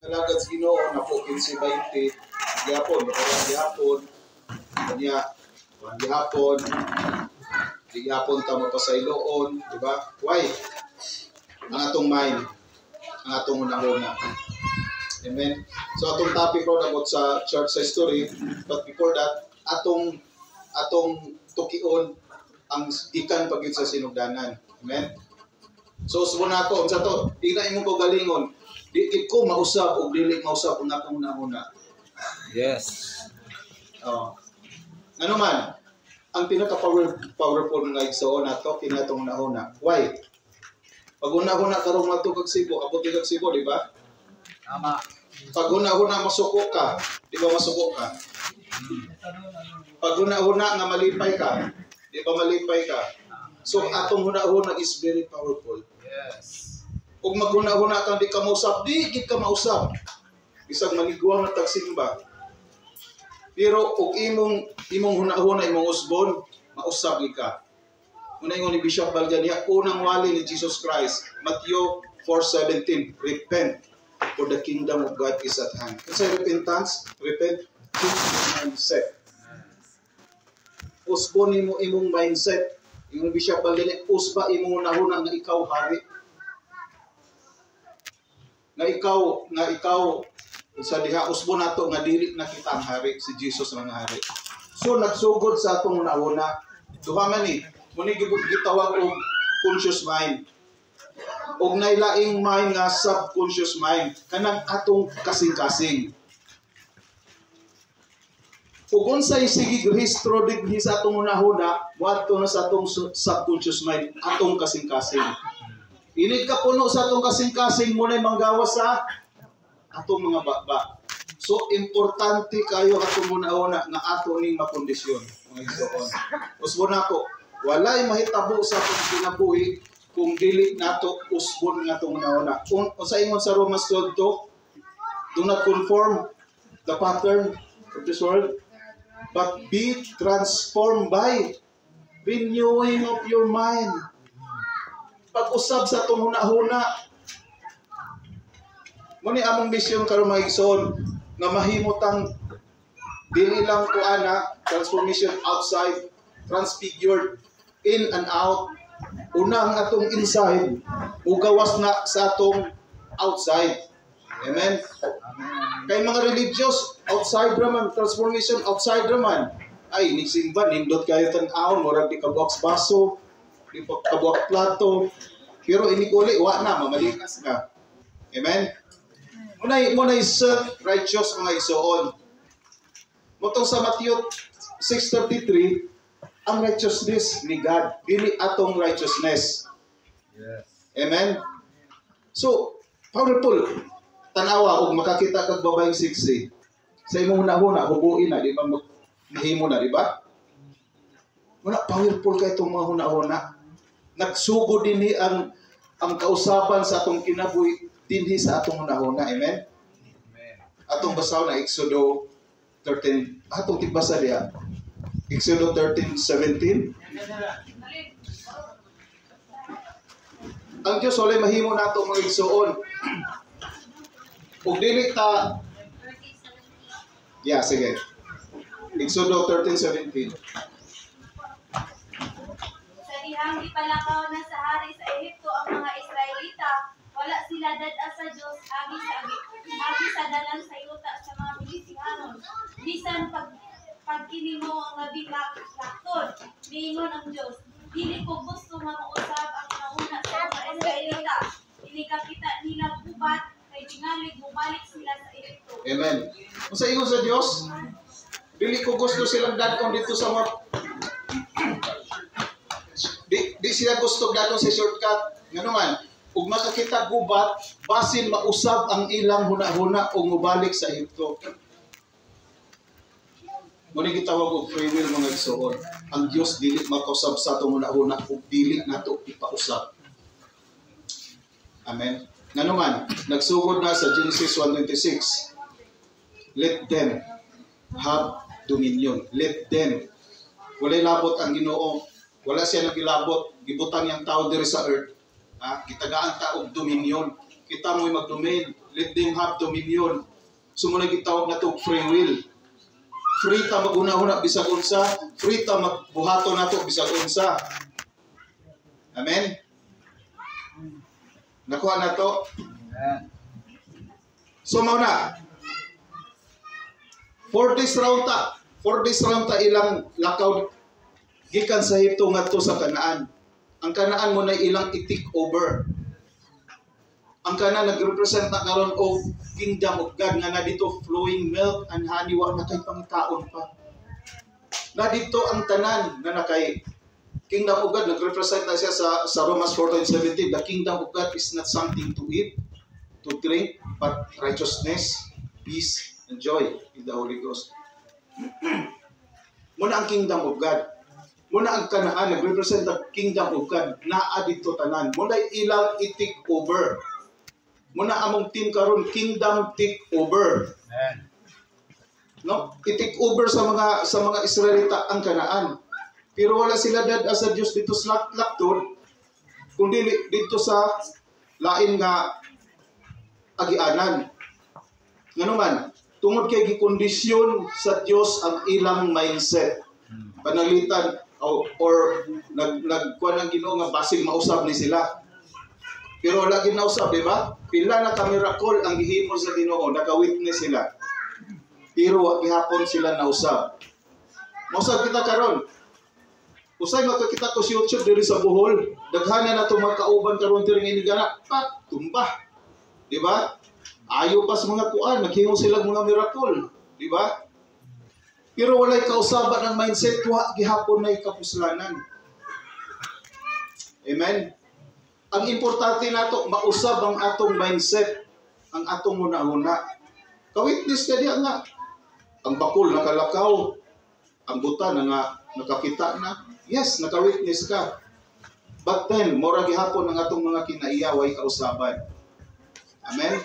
Alagad sa Ginoo na po 15-20 gihapon, gihapon ta mapasayloon, di ba? Why? Ang atong mind, ang atong una-una. Amen. So atong topic ron about sa church history, but before that, atong tukion ang ikan pagid sa sinugdanan. Amen. So subo na ako unsa to? Di na imong galingon. Di ko mausap o dili mausap ang akong una-una. Yes. Ano man, ang pinaka-powerful nga igsoon nato kini atong una-una. Why? Pag una-una karong matug kag Cebu, abot kag Cebu, di ba? Tama. Pag una-una masuko ka, di ba masuko ka? Pag una-una nga malipay ka, di ba malipay ka? So atong una-una is very powerful. Yes. Kung maghuna-huna kang di ka mausap, di gid ka mausap. Bisag maniguang na tagsimba. Pero kung imong huna-huna, imong usbon, mausap gid ka. Una ingon ni Bishop Balgania, unang wali ni Jesus Christ, Matthew 4:17, repent, for the kingdom of God is at hand. Kasi repentance, repent, change your mindset. Usbon nimo imong mindset. Ingon Bishop Balgania, usba imong huna-huna nga ikaw hari. Nga ikaw sa diha usbon nato nga dili na kita ang hari, si Jesus ang hari. So nagsugod sa atong una-una, duha man ni muni gitawag og conscious mind. Og nailaing mind nga subconscious mind, kanang atong kasing-kasing. Ug unsay sige rehistro dinhi sa atong una-una, moadto na sa atong subconscious mind, atong kasing-kasing. Init ka puno sa atong kasing-kasing mo na manggawas sa atong mga bakbak. So, importante kayo atong una-una na ato ning makondisyon. Mga igsoon. Usbon ako, walay mahitabo sa atong kinabuhi kung dili nato usbon nga atong una-una. Kung sa ingon sa Romans 12, do not conform the pattern of this world, but be transformed by renewing of your mind. Pag-usab sa itong huna-huna. Muni among mission karon mga igsoon nga mahimutang dili lang ko ana transformation outside, transfigured in and out. Una ang atong inside, ugawas na sa atong outside. Amen. Kay mga religious outside raman, transformation outside raman. Ay nisimba nindot kayo tan-aw, murag di ka box baso, di ka box plato. Pero inikuli, wa na, mamalikas ka. Amen? Muna'y self-righteous mga igsoon. Motong sa Matthew 6:33, ang righteousness ni God, dili atong righteousness. Yes. Amen? So, powerful. Tanawa, kung makakita kag babayeng siksi, sa imong huna-huna, hubuin na, di ba? Nahimo na, di ba? Muna, powerful ka itong mga huna-huna. Nagsugod din ang kausapan sa atong kinabuhi dinhi sa atong una-una. Amen? Amen. Atong basaw na Exodo 13. Atong tigbasa diha. Exodo 13:17. Ang Diyos walay mahimo nato mga igsoon. Ug dili ta sige. Exodo 13:17. Dihang ipalakaw na sa hari sa Ehipto ang mga Israelita, wala sila dad-a sa Dios agi sa dalan sa yuta sa mga Filistinanon. Bisan pagkini mo ang labing lakton, niingon ang Dios, dili ko gusto nga mausab ang nauna sa mga Israelita. Dili ka kita nila gubat kay tingalig mubalik sila sa Ehipto. Amen. Unsa ingon sa Dios? Dili ko gusto silang dadkon dito sa mga Di sila gusto daton sa shortcut. Nga naman, ug makakita gubat, basin mausab ang ilang huna-huna o mubalik sa Ehipto. Muna gitawag og free will mga igsoon. Ang Dios dili makausab sa atong huna-huna ug dili nato ipausab. Amen. Nga naman, nagsugod na sa Genesis 1:26. Let them have dominion. Let them. Walay labot ang Ginoo. Wala siya nagilabot, gibutang yang tao diri sa earth. Gitagaan ta og dominion. kita mo'y mag-domain. Let them have dominion. Sumunod gitawag na to free will. Free ta mag-una-una bisag unsa, free ta magbuhaton nato bisag unsa. Amen. Nakuha na to. Amen. So mao na. For this round ta ilang lakaw gikan sa Ehipto ngadto sa Kanaan. Ang Kanaan mo na ilang i-take over. Ang Kanaan nag-represent na karon og kingdom of God nga na dito flowing milk and honey wa na kay pangitaon pa. Na dito ang tanan na nakay kingdom of God nag-represent na siya sa Romans 4:17. The kingdom of God is not something to eat, to drink, but righteousness, peace, and joy in the Holy Ghost. Muna ang kingdom of God. Muna ang Kanaan nag-represent the kingdom of God. Naa dito tanan. Muna ilang i-take over. Muna among team karon kingdom take over. Amen. No? I-take over sa mga Israelita ang Kanaan. Pero wala sila dad sa Dios dito sa laktod kundi dito sa lain nga agianan. Ngano man, tungod kay gikondisyon sa Dios ang ilang mindset. Panalitan or nagkuan ang Ginoo nga basig mausab ni sila. Pero wala ginausab, di ba? Pila na ka-miracle ang gihimo sa Ginoo, naka-witness sila. Pero wa gihapon sila nausab. Mausab kita karon. Usay makakita ko sa YouTube diri sa Bohol, daghana na to magkauban karon diri inigana, pat tumbah. Di ba? Ayo pas mga kuan, naghimo sila mga miracle, di ba? Pero walay kausaban ang mindset wa gihapon nay kapuslanan. Amen. Ang importante nato mausab ang atong mindset, ang atong una-una. Ka-witness ka diya nga ang bakol nakalakaw, ang buta nga nakakita na. Yes, naka-witness ka. But then, mora gihapon ang atong mga kinaiyaway kausaban. Amen.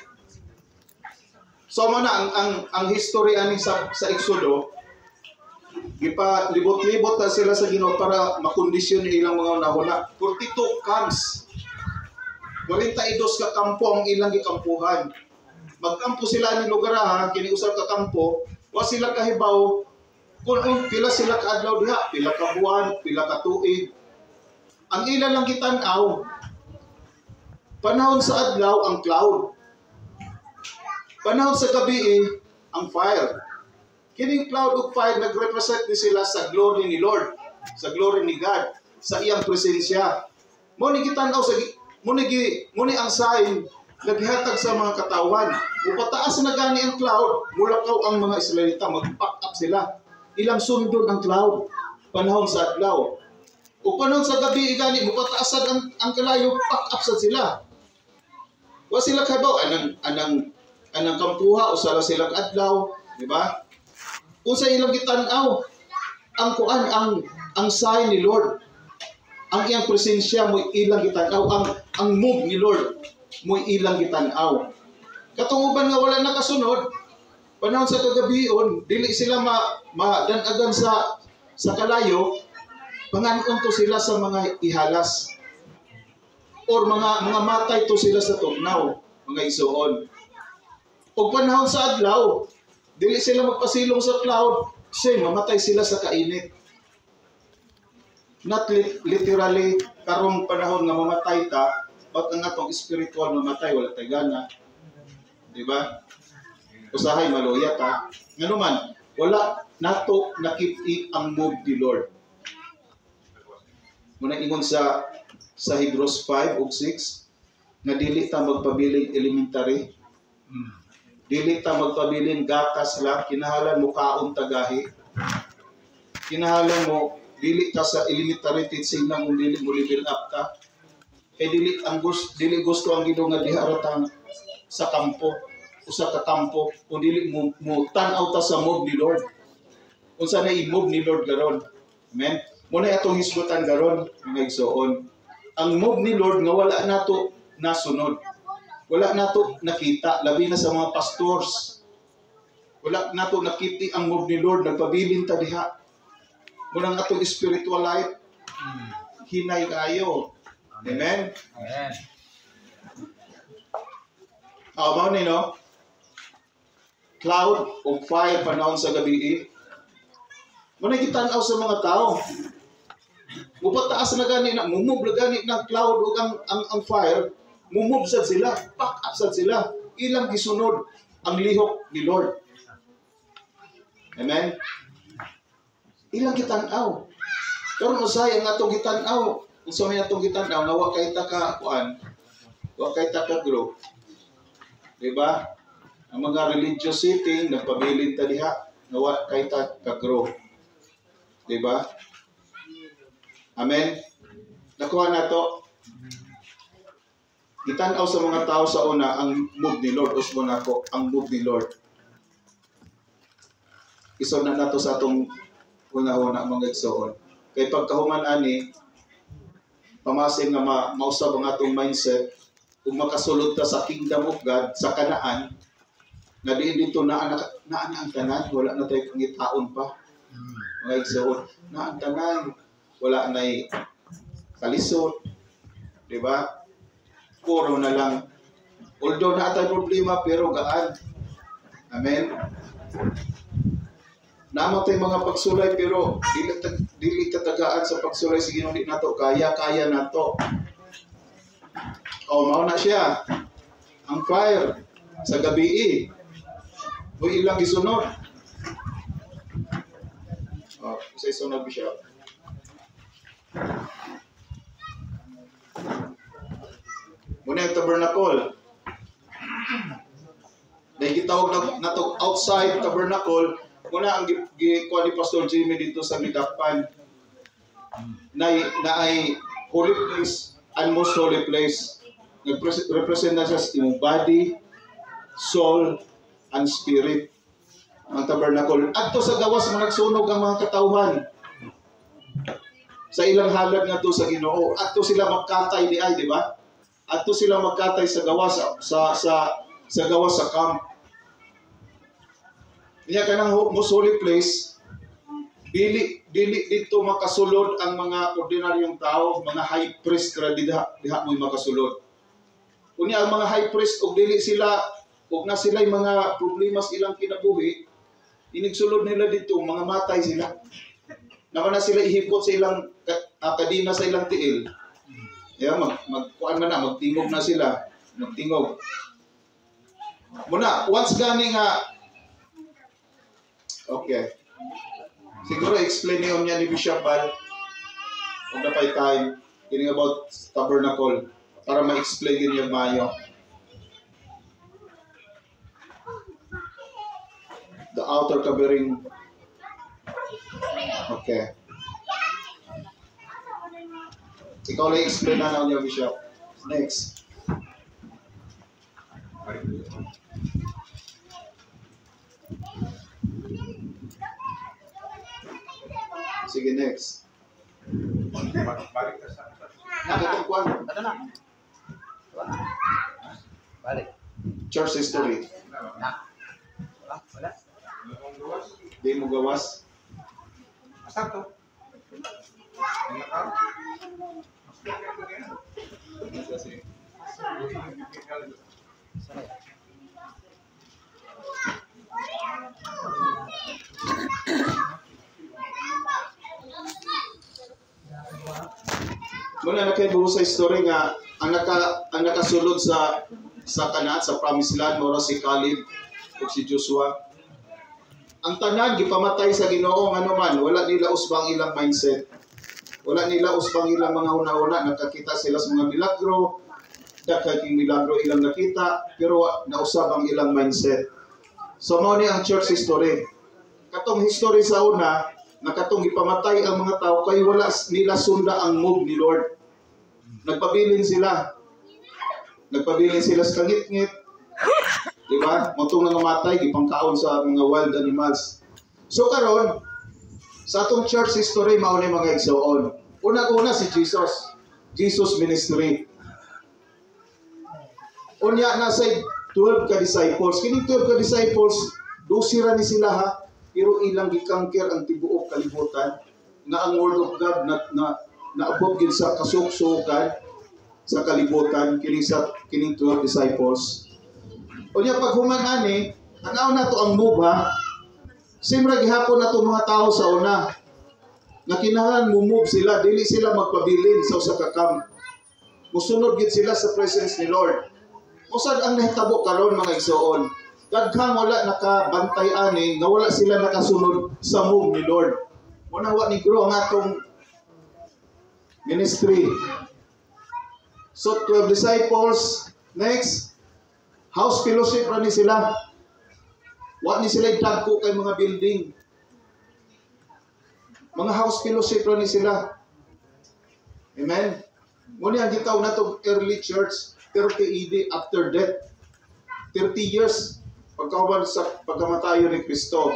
So man ang history ani sa Exodo, gipa libot-libot na sila sa Ginoo para makondisyon ilang mga nahula. 42 camps. 42 ka kampo ang ilang gikampuhan. Magkampo sila ni lugar ha, kini usab ka kampo, wa sila kahibaw kung pila sila ka adlaw diha, pila ka buwan, pila ka tuig. Ang ilan lang gitan-aw. Panahon sa adlaw ang cloud. Panahon sa gabi ang fire. Kining cloud ug fire nagrepresent ni sila sa glory ni Lord, sa glory ni God, sa iyang presensya. Mo ni gitan-aw sa muni ang sign naghihatag sa mga katawan. Upataas na gani ang cloud, mulakaw ang mga Israelita, mag-pack up sila. Ilang sundon ang cloud, panahon sa adlaw. O panahon sa gabi, gani, mupataasan ang kalayo, pack up sa sila. Wa sila kabaw, anang kampuha, o sala silang adlaw, di ba? Kung sa ilang gitanaw, ang kuan, ang sign ni Lord, ang iyang presensya mo ilang gitanaw, ang move ni Lord mo ilang gitanaw. Katunguban nga wala nakasunod, panahon sa kagabion, dili sila madanagan sa kalayo, panganon to sila sa mga ihalas. Or mga matay to sila sa tugnaw, mga isuon. O panahon sa adlaw, dili sila magpasilong sa cloud, kasi mamatay sila sa kainit. Not literally, karong panahon nga mamatay ta, but ang atong spiritual mamatay, wala tayo gana. Diba? Usahay maluya ta. Nga naman, wala nato nakit ang move ni Lord. Muna ingon sa Hebrews 5 ug 6, nga dili ta magpabiling elementary. Dili ta magpabiling gatas lang, kinahalan mo kaon tagahi. Kinahalan mo dili ka sa elementary teaching lang kung dili mo level up ka. Dili gusto ang Ginoo nga diharatang sa kampo, usa ka kampo, kung dili mo tan-aw ta sa move ni Lord. Unsa na i-move ni Lord garon. Amen. Muna atong hisgutan garon mga igsoon. Ang move ni Lord nga wala nato nasunod. Wala nato nakita, labi na sa mga pastors. Wala nato nakita ang move ni Lord, nagpabilin ta diha. Muna ang atong spiritual life, hinay kayo. Amen? Amen. Mao ni no? Cloud o fire panahon sa gabi. Muna kitanaw sa mga tao. Mupataas na gani na, mumove na gani ng cloud o ang fire, mumove sad sila, pack up sad sila. Ilang gisunod ang lihok ni Lord. Amen? Ilang kitanaw. Pero usay ang atong kitanaw. Kung sa may atong kitanaw, na wakay ta ka kuan, wakay ta ka grow. Diba? Ang mga religious setting, nagpabilin ta diha, na wakay ta ka grow. Diba? Amen? Nakuha na to. Itanaw sa mga tao sa una ang move ni Lord. Usmo na ko, ang move ni Lord. Iso na nato sa atong una-una mga igsoon. Kay pagkahuman ani, pamasin nga mausab ang atong mindset, kung makasulod ta sa kingdom of God, sa kanaan, na diin dito na ang tanan, wala na tayo pangitaon pa. Mga igsoon, na ang tanan, wala na'y kalisod, di ba? Puro na lang. Although na tayo problema, pero gaan. Amen? Naman tayo mga pagsulay, pero dili katagaan sa pagsulay sa Ginoo nato. Kaya nato. O, mao na siya. Ang fire sa gabi. Uy, ilang isunod. O, isa isunod siya. Muna yung tabernacle. Dahil kitawag na to outside tabernacle, muna ang gikuha ni Pastor Jimmy dito sa Midakpan na ay holy place and most holy place. Nag-represent na siya sa iyong body, soul, and spirit. Ang tabernacle. Adto sa gawas mo nagsunog ang mga katawhan. Sa ilang halad nga to sa Ginoo, adto sila magkatay ni ay, di ba? Adto sila magkatay sa gawas sa gawas sa camp. Niya kanang most holy place, dili dito makasulod ang mga ordinaryong tao, mga high priest kada diha mo'y makasulod. Unya ang mga high priest og dili sila og na sila'y mga problema sa ilang kinabuhi, inigsulod nila dito, mga matay sila. Naman na sila ihipot sa ilang kadina sa ilang tiil. Yeah, magkuan man na, magtingog na sila. Magtingog. Muna, once gani nga, okay. Siguro explain niyo niya ni Bishop Bal, kung napay time, getting about tabernacle, para ma-explain din yung mayo. The outer covering. Okay. Ikaw lang explain na niya, Bishop. Next. Sige, next. Balik ka sa... Nakatungkuan. Ano na? Balik. Church history. Na. Wala. Di mo gawas. Asan to? Muna na kayo buho sa story nga ang nakasulod sa Kanaan, sa Promised Land, mora si Caleb o si Joshua. Ang tanan gipamatay sa Ginoo nga naman, wala nila usbang ilang mindset. Wala nila usbang ilang mga una-una, nakakita sila sa mga milagro, daghaking milagro ilang nakita, pero nausab ang ilang mindset. So mao ni ang church history. Katong history sa una, nakatong ipamatay ang mga tao kay wala nila sunda ang move ni Lord. Nagpabilin sila. Nagpabilin sila sa kangit-ngit. Diba? Motong nangamatay, ipangkaon sa mga wild animals. So karon, sa atong church history, mao ni mga igsoon. Una-una si Jesus. Jesus ministry. Unya na sa 12 ka disciples. Kining 12 ka disciples, 12 ra ni sila ha, pero ilang gikangker ang tibuok kalibutan na ang word of God naabot gid sa kasuksukan sa kalibutan kining 12 disciples. O niya pag human ani, anaw na to ang move ha. Simra gihapon na to mga tao sa una. Na kinahanglan mo-move sila, dili sila magpabilin sa usa ka camp. Musunod gid sila sa presence ni Lord. Usad ang nahitabo karon mga igsoon. Daghang wala nakabantay ani nga wala sila nakasunod sa move ni Lord. Muna wa ni grow ang atong ministry. So 12 disciples, next house fellowship ra ni sila. Wa ni sila dagko kay mga building. Mga house fellowship ra ni sila. Amen. Muna ang gitaw na to early church 30 AD after death. 30 years pagkahuman sa pagkamatayo ni Kristo.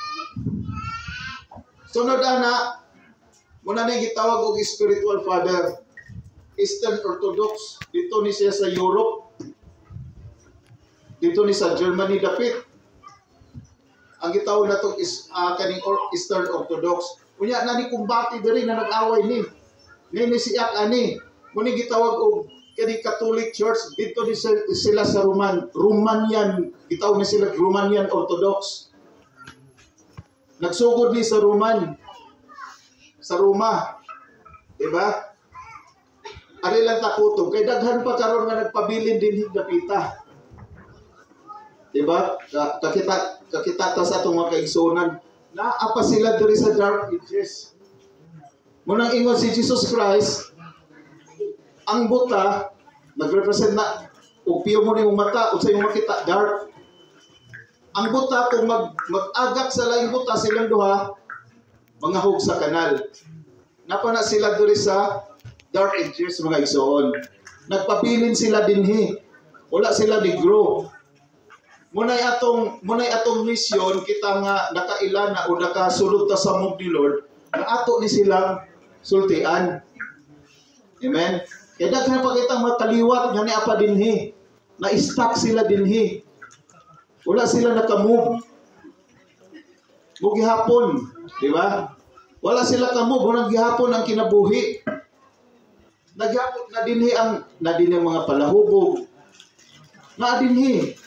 Sunod ana, muna na gitawag og spiritual father, Eastern Orthodox. Dito ni siya sa Europe. Dito ni sa Germany dapit. Ang gitawag na to is kaning Eastern Orthodox. Unya na ni kumbati diri na nag-away ni. Ni siyak ani. Muni gitawag og kaning Catholic Church. Dito ni sila sa Romanian. Gitawag ni sila Romanian Orthodox. Nagsugod ni sa sa Roma. Diba? Ari lang takutob. Kay daghan pa karon nga nagpabilin din higdapita. Diba? Kakita ta sa atong mga kaigsunan. Naapa sila diri sa dark ages. Munang ingon si Jesus Christ, ang buta, nag-represent na, upiyo mo na yung mata, o sa yung makita, dark. Ang buta, kung mag-agak sa laing buta, silang duha, mangahog sa kanal. Napa na sila diri sa dark ages, mga igsoon. Nagpabilin sila dinhi. Wala sila ni-grow. Munay atong mission kita nga nakailana o nakasulod ta sa move ni Lord nga ato ni silang sultian. Amen. Kaya daghan pa kitang mataliwat nga ni apa dinhi. Na-stuck sila dinhi. Wala sila naka-move. Mugi hapon, di ba? Wala sila ka-move, unang gihapon ang kinabuhi. Naghapon na dinhi ang mga palahubog. Na dinhi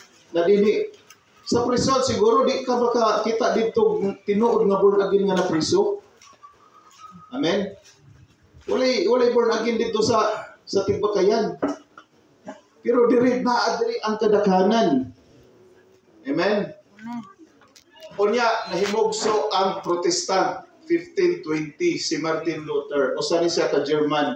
sa prison siguro di ka baka kita dito tinuod nga born again nga na priso. Amen. Walay born again dito sa Tigbakayan. Pero diri ang kadaghanan. Amen. Unya nahimugso ang Protestant 1520 si Martin Luther. Usa ni siya ka German.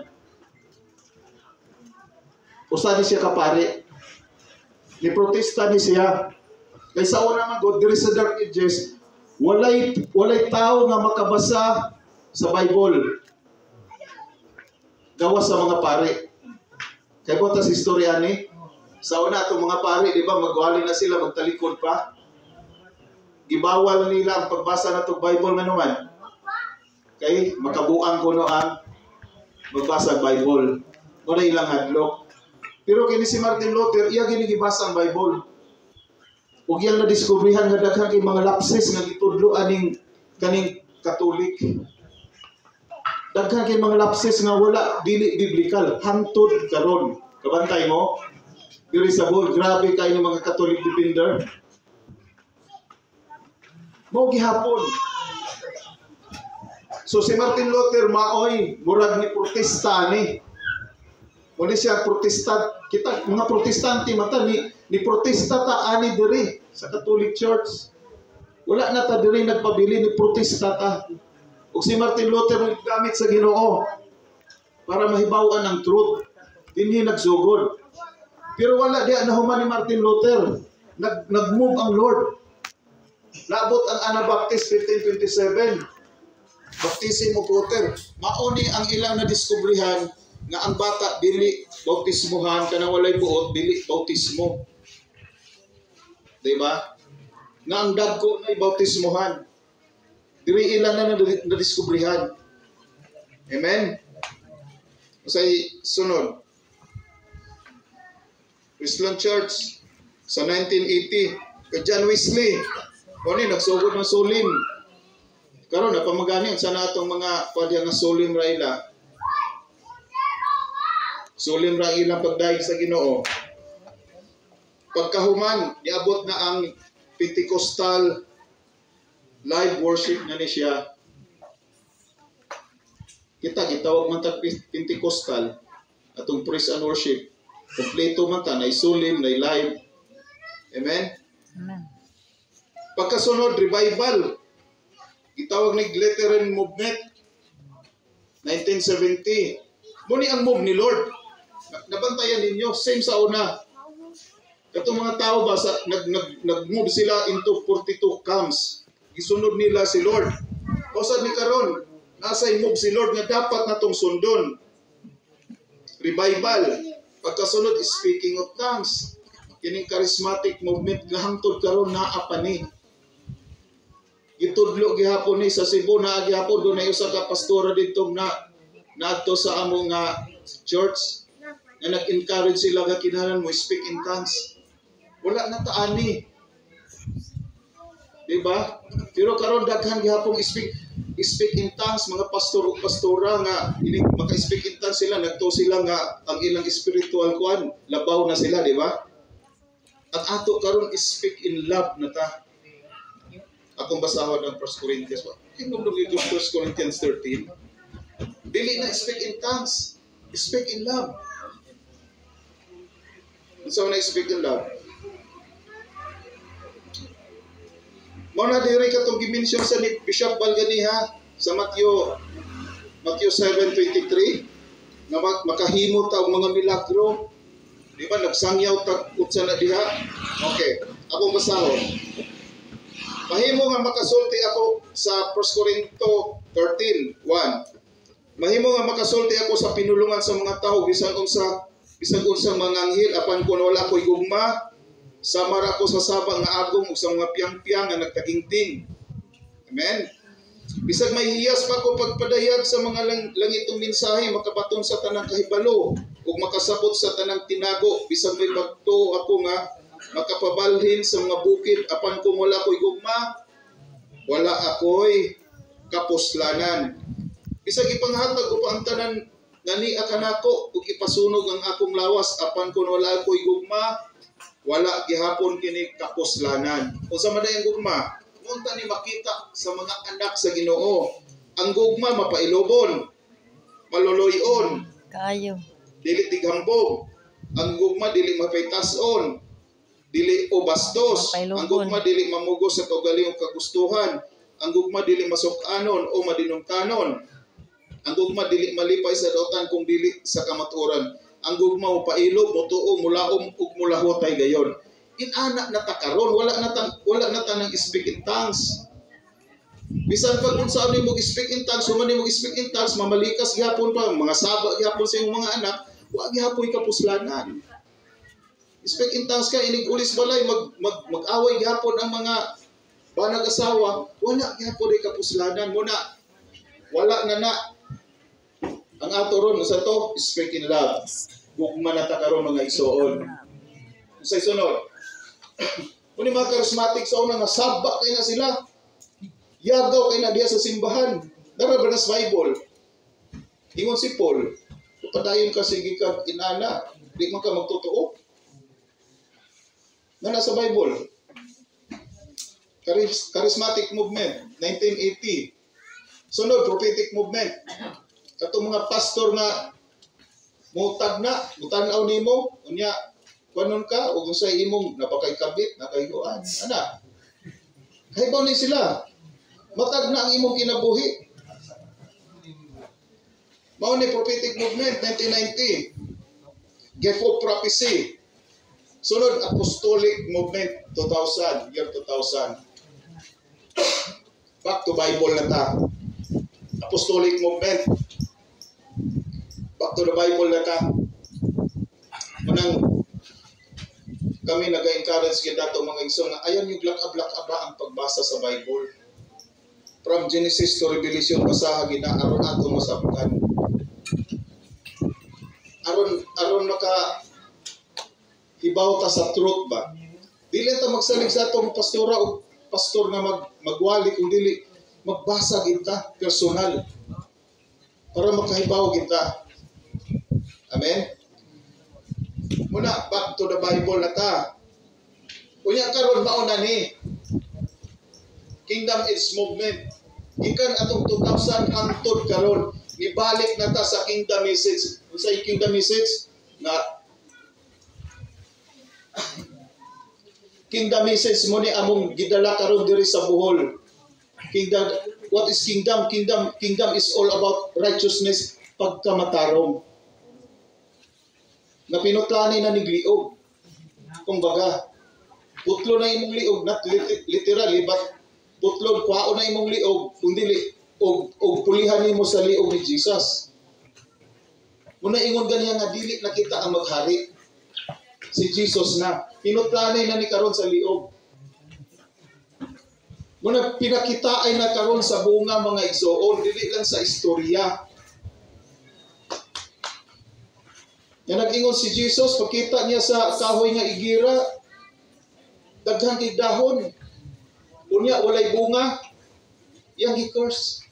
Usa ni siya ka pare. Ni protesta ni siya. Kaysa una man God diri sa dark ages, walay tao nga makabasa sa Bible. Gawas sa mga pare. Kay botas istorya ni sa una atong mga pare, di ba, magwali na sila, magtalikod pa. Gibawal nila ang pagbasa na itong Bible nga naman. Kay makabuang kuno ang magbasa ang Bible. Wala ilang hadlok. Pero kini si Martin Luther, iya ginigibasa ang Bible. Ug iyang nadiskubrihan nga daghan kay mga lapses nga gitudlo aning kaning Katolik. Daghan kay mga lapses nga wala dili biblikal, hangtod karon. Kabantay mo? Diri sa bol, grabe kay ni mga Catholic defender. Mo gihapon. So si Martin Luther maoy murag ni protesta ni. Muli siya protestant, kita mga protestante mata ni protesta ta ani diri sa Catholic Church. Wala na ta diri nagpabili ni protesta ta. Ug si Martin Luther gamit sa Ginoo para mahibaw-an ang truth. Dinhi nagsugod. Pero wala di nahuman ni Martin Luther. Nag-move ang Lord. Naabot ang Anabaptist 1527. Baptism of Luther. Mauni ang ilang nadiskubrihan nga ang bata dili bautismuhan kanang walay buot dili bautismo. Di ba? Nga ang dagko na bautismuhan. Diri ilang na nadiskubrihan. Amen. Usay sunod. Wesleyan Church sa 1980 kay John Wesley. Kani nagsugod ng sulim. Karon napamagani sa natong mga pwede nga sulim ra ila. Sulim ra ilang pagdaig sa Ginoo. pagkahuman, niabot na ang Pentecostal live worship na ni siya. Kita gitawag man ta Pentecostal atong praise and worship. Kompleto man ta, na isulim, na live. Amen? Amen. Pagkasunod, revival. Gitawag ni Lutheran Movement. 1970. Muni ang move ni Lord. Nabantayan ninyo, same sa una. Katong mga tao ba, nag-move sila into 42 camps. Gisunod nila si Lord. Kausad ni karon, nasa move si Lord nga dapat natong sundon. Revival. Pagkasunod, speaking of tongues. Kining charismatic movement nga hangtod karon naa pa ni. Gitudlo gihapon ni sa Cebu, naa gihapon do na usa ka pastora didto na naadto sa among church nga nag-encourage sila nga kinahanglan mo speak in tongues. Wala na taani. Diba? Pero karon daghan gihapon speak in tongues, mga pastor o pastora nga ini maka-speak in tongues sila, nagto sila nga ang ilang spiritual kuan labaw na sila, di ba? At ato karon speak in love na ta. Akong basahon ng 1 Corinthians. Hinumdum yung 1 Corinthians 13. Dili na speak in tongues. Speak in love. So na speak in love. Muna diri katong gimension sa ni Bishop Balganiha sa Matthew 7:23 na makahimo ta og mga milagro. Di ba nagsangyaw ta utsa na diha? Okay, akong basahon. Mahimo nga makasulti ako sa 1 Corinto 13:1. Mahimo nga makasulti ako sa pinulungan sa mga tao bisan unsa mga anghel apan kun wala ko'y gugma. Samar ako sa sabang nga agong ug sa mga piyang-piyang nga nagtagingting. Amen. Bisag may hiyas pa ko pagpadayag sa mga langitong mensahe makabaton sa tanang kahibalo ug makasabot sa tanang tinago. Bisag may bagto ako nga makapabalhin sa mga bukid apan kung wala ko'y gugma, wala ako'y kapuslanan. Bisag ipanghatag ko pa ang tanan nani akanako ug ipasunog ang akong lawas apan kung wala ako'y gugma, wala gihapon kini kapuslanan. Unsa man ang gugma? Munta ni makita sa mga anak sa Ginoo. Ang gugma mapailobon, maloloyon, Kayo. dili tighambog. Ang gugma dili mapaytason, dili o bastos. Ang gugma dili mamugos sa kaugalingong kagustuhan. Ang gugma dili masukanon o madinungkanon. Ang gugma dili malipay sa dautan kung dili sa kamatuoran. Ang gugma mo pailob, mutuo, mulaom ug mulahotay gayon. Inana na ta karon, wala na tanang speak in tongues. Bisan pag unsa ani mo speak in tongues, human mo speak in tongues, mamalikas gyapon pa mga saba gyapon sa imong mga anak, wa gyapon kapuslanan. Speak in tongues ka inig ulis balay mag-away gyapon ang mga banag asawa, wala gyapon ay kapuslanan mo na. Wala na ang ato ron sa to speak in love. Gugma na ta karon mga igsoon. Sa sunod. Kung mga charismatic sa una nga saba kay na sila. Yagaw kay na diya sa simbahan. Dara ba na sa Bible? Ingon si Paul, padayon ka sige ka inana, di man ka magtotoo. Na sa Bible. Charismatic movement 1980. Sunod prophetic movement. Katong mga pastor nga mutag na, mutanaw nimo, unya kanon ka ug unsay imong napakaykabit nakayuan ana kaybaw ni sila matag na ang imong kinabuhi. Mao ni prophetic movement 1990 gift of prophecy. Sunod apostolic movement 2000 year 2000 back to Bible na ta. Apostolic movement back to the Bible na ta. Munang kami nag-encourage gid dato mga igsoon nga ayan yung black aba ang pagbasa sa Bible. From Genesis to Revelation basaha gid na aron ato masabtan. Aron maka hibaw ta sa truth ba. Dili ta magsalig sa atong pastora o pastor nga magwali kung dili magbasa gid ta personal para makahibaw gid ta. Amen. Muna, back to the Bible na ta. Unya karon mauna ni Kingdom Age Movement. Gikan atong 2000 hangtod karon, ibalik na ta sa Kingdom Message. Unsay Kingdom Message? Na Kingdom Message mo ni among gidala karon diri sa Bohol. Kingdom, what is kingdom? Kingdom is all about righteousness, pagkamatarong. Na pinutlani na ni liog. Kung baga, putlo na imong liog, not literally, but putlo, kwao na imong liog, kundi og pulihan nimo sa liog ni Jesus. Muna ingon ganiya nga dili na kita ang maghari. Si Jesus na. Pinutlani na ni karon sa liog. Muna pinakita ay na karon sa bunga mga igsoon, dili lang sa istorya. Yan nag-ingon si Jesus, pagkita niya sa kahoy nga igira, daghang kay dahon. Unya walay bunga, yang gi-curse.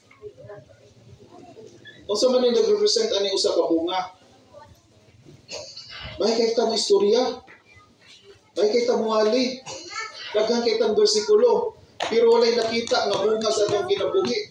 Unsa man ni nag-represent ani usa ka bunga? May kay ta mo istorya. May kay ta mo ali. Daghang kay ta bersikulo, pero walay nakita nga bunga sa atong kinabuhi.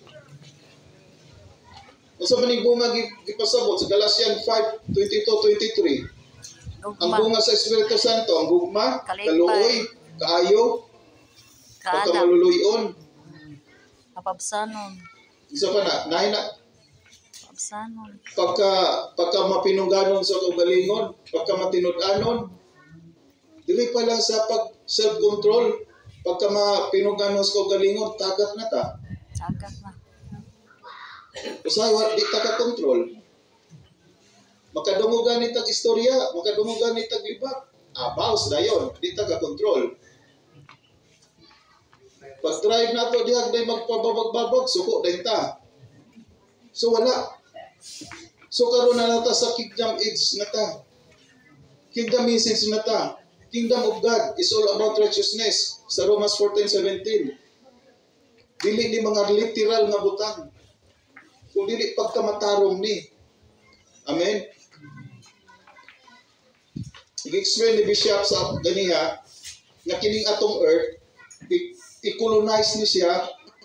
Unsa man ning bunga gipasabot sa Galatians 5:22-23? Ang bunga sa Espiritu Santo, ang gugma, kaluoy, kaayo, pagkamaluluyon, kapabsanon. isa pa na, nahin na, Kapabsanon. pagka mapinungganon sa kaugalingon, pagka matinud-anon, dili pa lang sa self-control, pagka mapinungganon sa kaugalingon, tagat na ta. Tagat na. Usay, di ta ka-control. Makadungugan ni tag istorya, makadungugan ni tag libak. Baos na yun, di ta ka-control. Pag drive na to, dihag na magpababag-babag, suko na ta. So wala. So karon na nata sa Kingdom Age na ta. Kingdom Message na ta. Kingdom of God is all about righteousness. Sa Romans 14:17. Dili ni mga literal nga butang. Kung dili pagkamatarong ni. Amen? I-explain ni Bishop sa ganiha na kining atong earth, i-colonize ni siya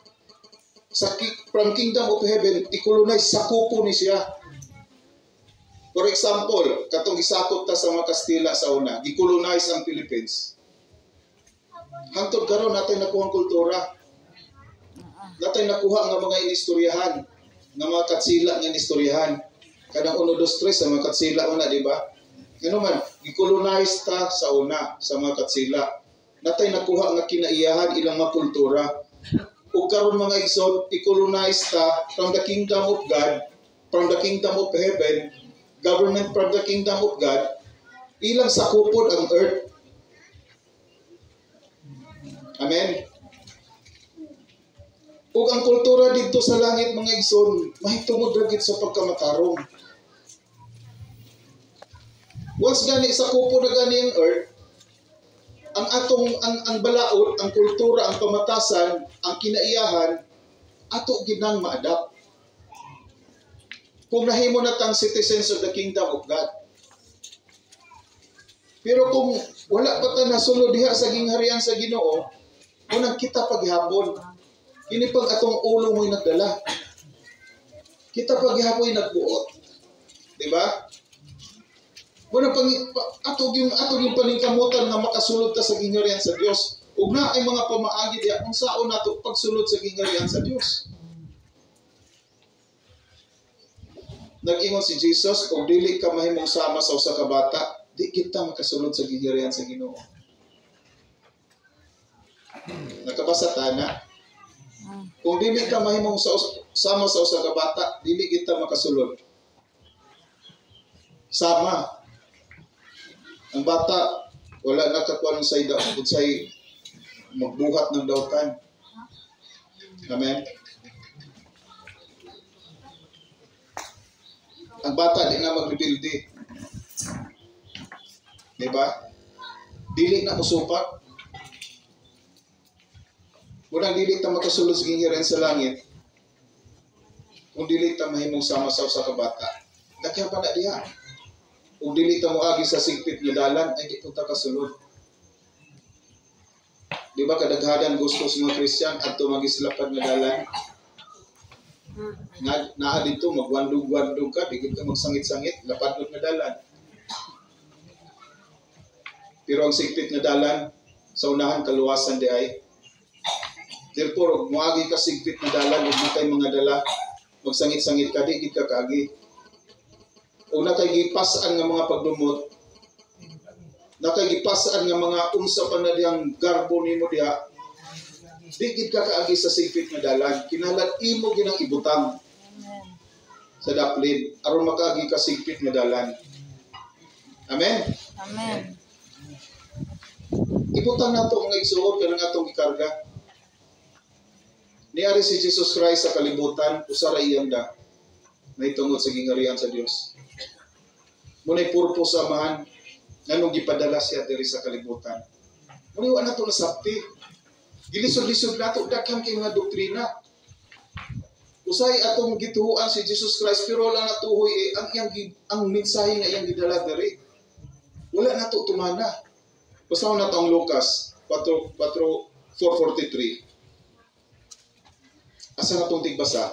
from Kingdom of Heaven, i-colonize sa kuko ni siya. For example, katong gisakop ta sa mga Kastila sa una, i-colonize ang Philippines. Hangtod karon natin nakuha ang kultura. Natin nakuha nga mga inistoryahan, nga mga katsila nga inistoryahan. Kadang 1, 2, 3 sa mga katsila una, di ba? Ano man, i-colonize ta sa una, sa mga katsila. Natay nakuha nga kinaiyahan ilang mga kultura. Ug karon mga igsoon, i-colonize ta from the kingdom of God, from the kingdom of heaven, government from the kingdom of God, ilang sakupod ang earth. Amen. Ug ang kultura dito sa langit mga igsoon, mahitungod ra gid sa pagkamatarong. Once gani sa kupo na gani ang earth, ang balaod, ang kultura, ang pamatasan, ang kinaiyahan, ato ginang ma-adapt. Kung nahimo na tang citizens of the kingdom of God. Pero kung wala pa ta nasulod diha sa gingharian sa Ginoo, unang kita paghapon. Kini pag atong ulo mo'y nagdala. Kita paghapon nagbuot. Di ba? Muna atog yung paningkamutan na makasulod ta sa gingharian sa Dios. Ug na ay mga pamaagi diha kung saon nato pagsulod sa gingharian sa Dios. Nag-ingon si Jesus, kung dili ka mahimong sama sa usa ka bata, di kita makasulod sa gingharian sa Ginoo. Nakabasa ta na? Kung dili ka mahimong sama sa usa ka bata, dili kita makasulod. Sama. Ang bata, wala na kakuan sa unsay magbuhat ng dautan. Amen. Ang bata di na magrebuildi. Di ba? Dili na musupak. Unang dili ta makasulod sa gingharian sa langit. Kung dili ta mahimong sama sa usa ka bata. Dakya pa na diha. Kung dili ta moagi sa sigpit nga dalan, ay di ta kasulod. Di ba kadaghanan gusto sa mga Christian adto magislapad nga dalan? Naa dito magwandog-wandog ka, digid ka magsangit-sangit, lapadot nga dalan. Pero ang sigpit nga dalan sa unahan kaluwasan di ay. Therefore, muagi ka sigpit nga dalan, ug kay mga dala, magsangit-sangit ka, digid ka kaagi. Una kay gipasan nga mga pagdumot, na kay gipasan nga mga unsa pa na diyang garbo nimo diha, digid ka kaagi sa sigpit nga dalan, kinahanglan imo ginang ibutang Amen. sa daplin aron makaagi ka sigpit nga dalan. Amen. Amen. Ibutang nato nga igsuot kanang atong gikarga. Niari si Jesus Christ sa kalibutan, usa ra iyang da nahitungod sa gingarihan sa Dios. Munay purpose amahan nganong gipadala siya diri sa kalibutan. Munay wa nato nasabti. Gilisod-lisod nato daghan kay mga doktrina. Usay atong gituhuan si Jesus Christ pero wala natuhoy ang mensahe nga iyang gidala diri. Wala nato tumana. Basta na tong Lucas 4:43. Asa na tong tigbasa?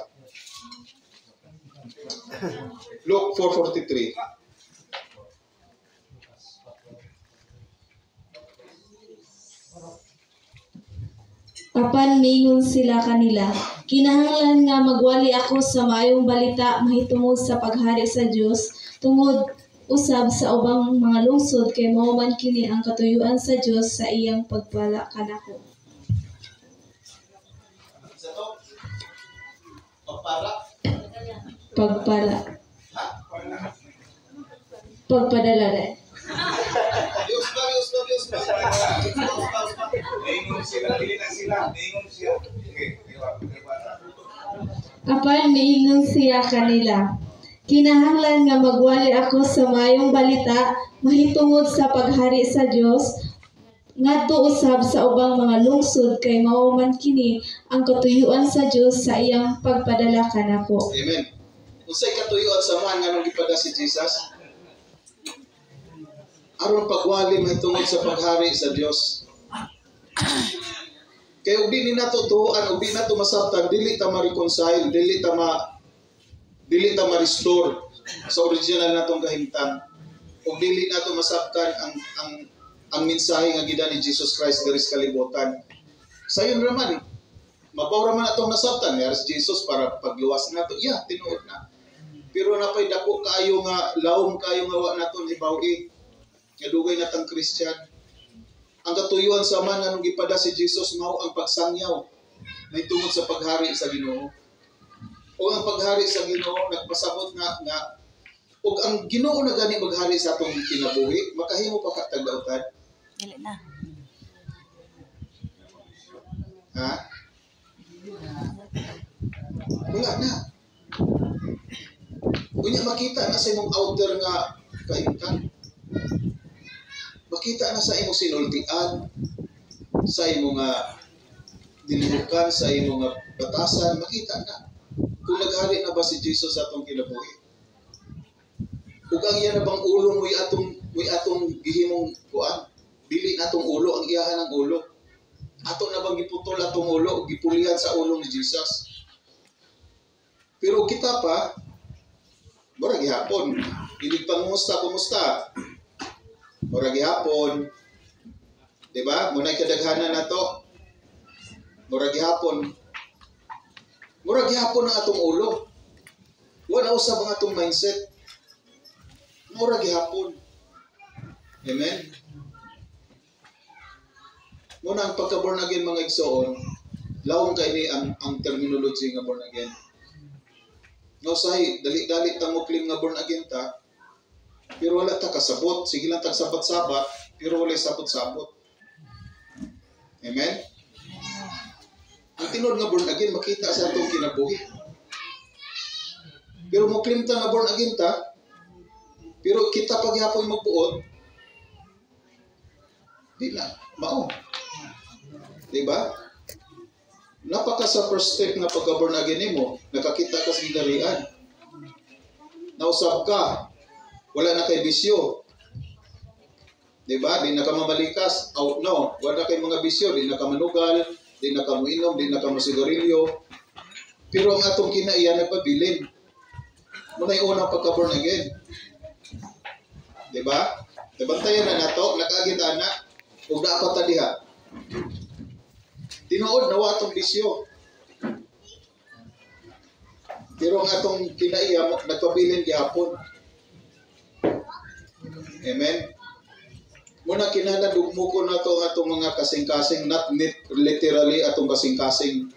Luke 4:43. Apan mingon sila kanila, kinahanglan nga magwali ako sa maayong balita mahitungod sa paghari sa Dios tungod usab sa ubang mga lungsod kay mao man kini ang katuyuan sa Dios sa iyang pagpala kanako. Sa to? Pagpara? Pagpala. Pagpadala rin. Dios ba? Naingon sila, dili na sila. Naingon siya. Okay, diba? Apan miingon siya kanila, kinahanglan nga magwali ako sa maayong balita mahitungod sa paghari sa Dios ngadto usab sa ubang mga lungsod kay mao man kini ang katuyuan sa Dios sa iyang pagpadala kanako. Amen. Unsay katuyuan sa man nga nung gipada si Jesus? Aron pagwali mahitungod sa paghari sa Dios. Kaya ug di nato tuhuan, ug di nato masabtan, dili ta ma-reconcile, dili ta ma-restore sa original natong kahimtang. Ug dili nato masabtan ang mensahe nga gida ni Jesus Christ diri sa kalibutan. Sayon raman, mabaw raman atong nasabtan ni Jesus para pagluwas nato. Yeah, tinuod na. Pero napay dako kaayo nga lawom kayo nga wa naton hibaw-i. Nga dugay natang Christian. Ang katuyuan sa man nga nung gipada si Jesus mao ang pagsangyaw may tungod sa paghari sa Ginoo. O ang paghari sa Ginoo nagpasabot nga ug ang Ginoo na gani maghari sa atong kinabuhi, makahimo pa ka tagdautan. Dili na. Ha? Wala na. Unya makita na sa imong outer nga kahimtang. Makita na sa imong sinultian, sa imong dilihukan, sa imong batasan, makita na. Kung naghari na ba si Jesus sa atong kinabuhi. Ug ang iya na bang ulo mo'y atong gihimong kuan, dili na atong ulo, ang iyahan ng ulo. Ato na bang giputol atong ulo, ug gipulihan sa ulo ni Jesus. Pero kita pa, mura gihapon, inig pangumusta, kumusta? Mura gihapon, di ba? Muna'y kadaghanan na to. Mura gihapon ang atong ulo. Wala usab ang atong mindset. Mura gihapon. Amen? Muna ang pagka-born again mga igsoon, lawong kay ni ang terminology nga born again. No say, dali-dali ta mo claim nga born again ta, pero wala ta kasabot. Sige lang ta sabat-sabat, pero wala sabot-sabot. Amen? Ang tinod nga born again, makita sa atong kinabuhi. Pero mo claim ta nga born again ta, pero kita paghapon magbuot, di na, mao. Diba? Napaka sa first step nga pagka-born again mo, nakakita ka sa gidarian. Nausap ka, wala na kay bisyo. Di ba? Di na ka mamalikas. Oh, no, wala kay mga bisyo. Di na ka manugal, di na ka muinom, di na ka masigarilyo. Pero ang atong kinaiya nagpabilin. Muna yung unang pagka-born again. Di ba? Nabantayan na nato, nakaagit anak, huwag na ako taliha. Tinuod na watong bisyo. Pero ang atong kinaiya, nagpabilin gihapon. Amen? Muna kinahanglan dugmuko na to atong mga kasing-kasing, not literally atong kasing-kasing.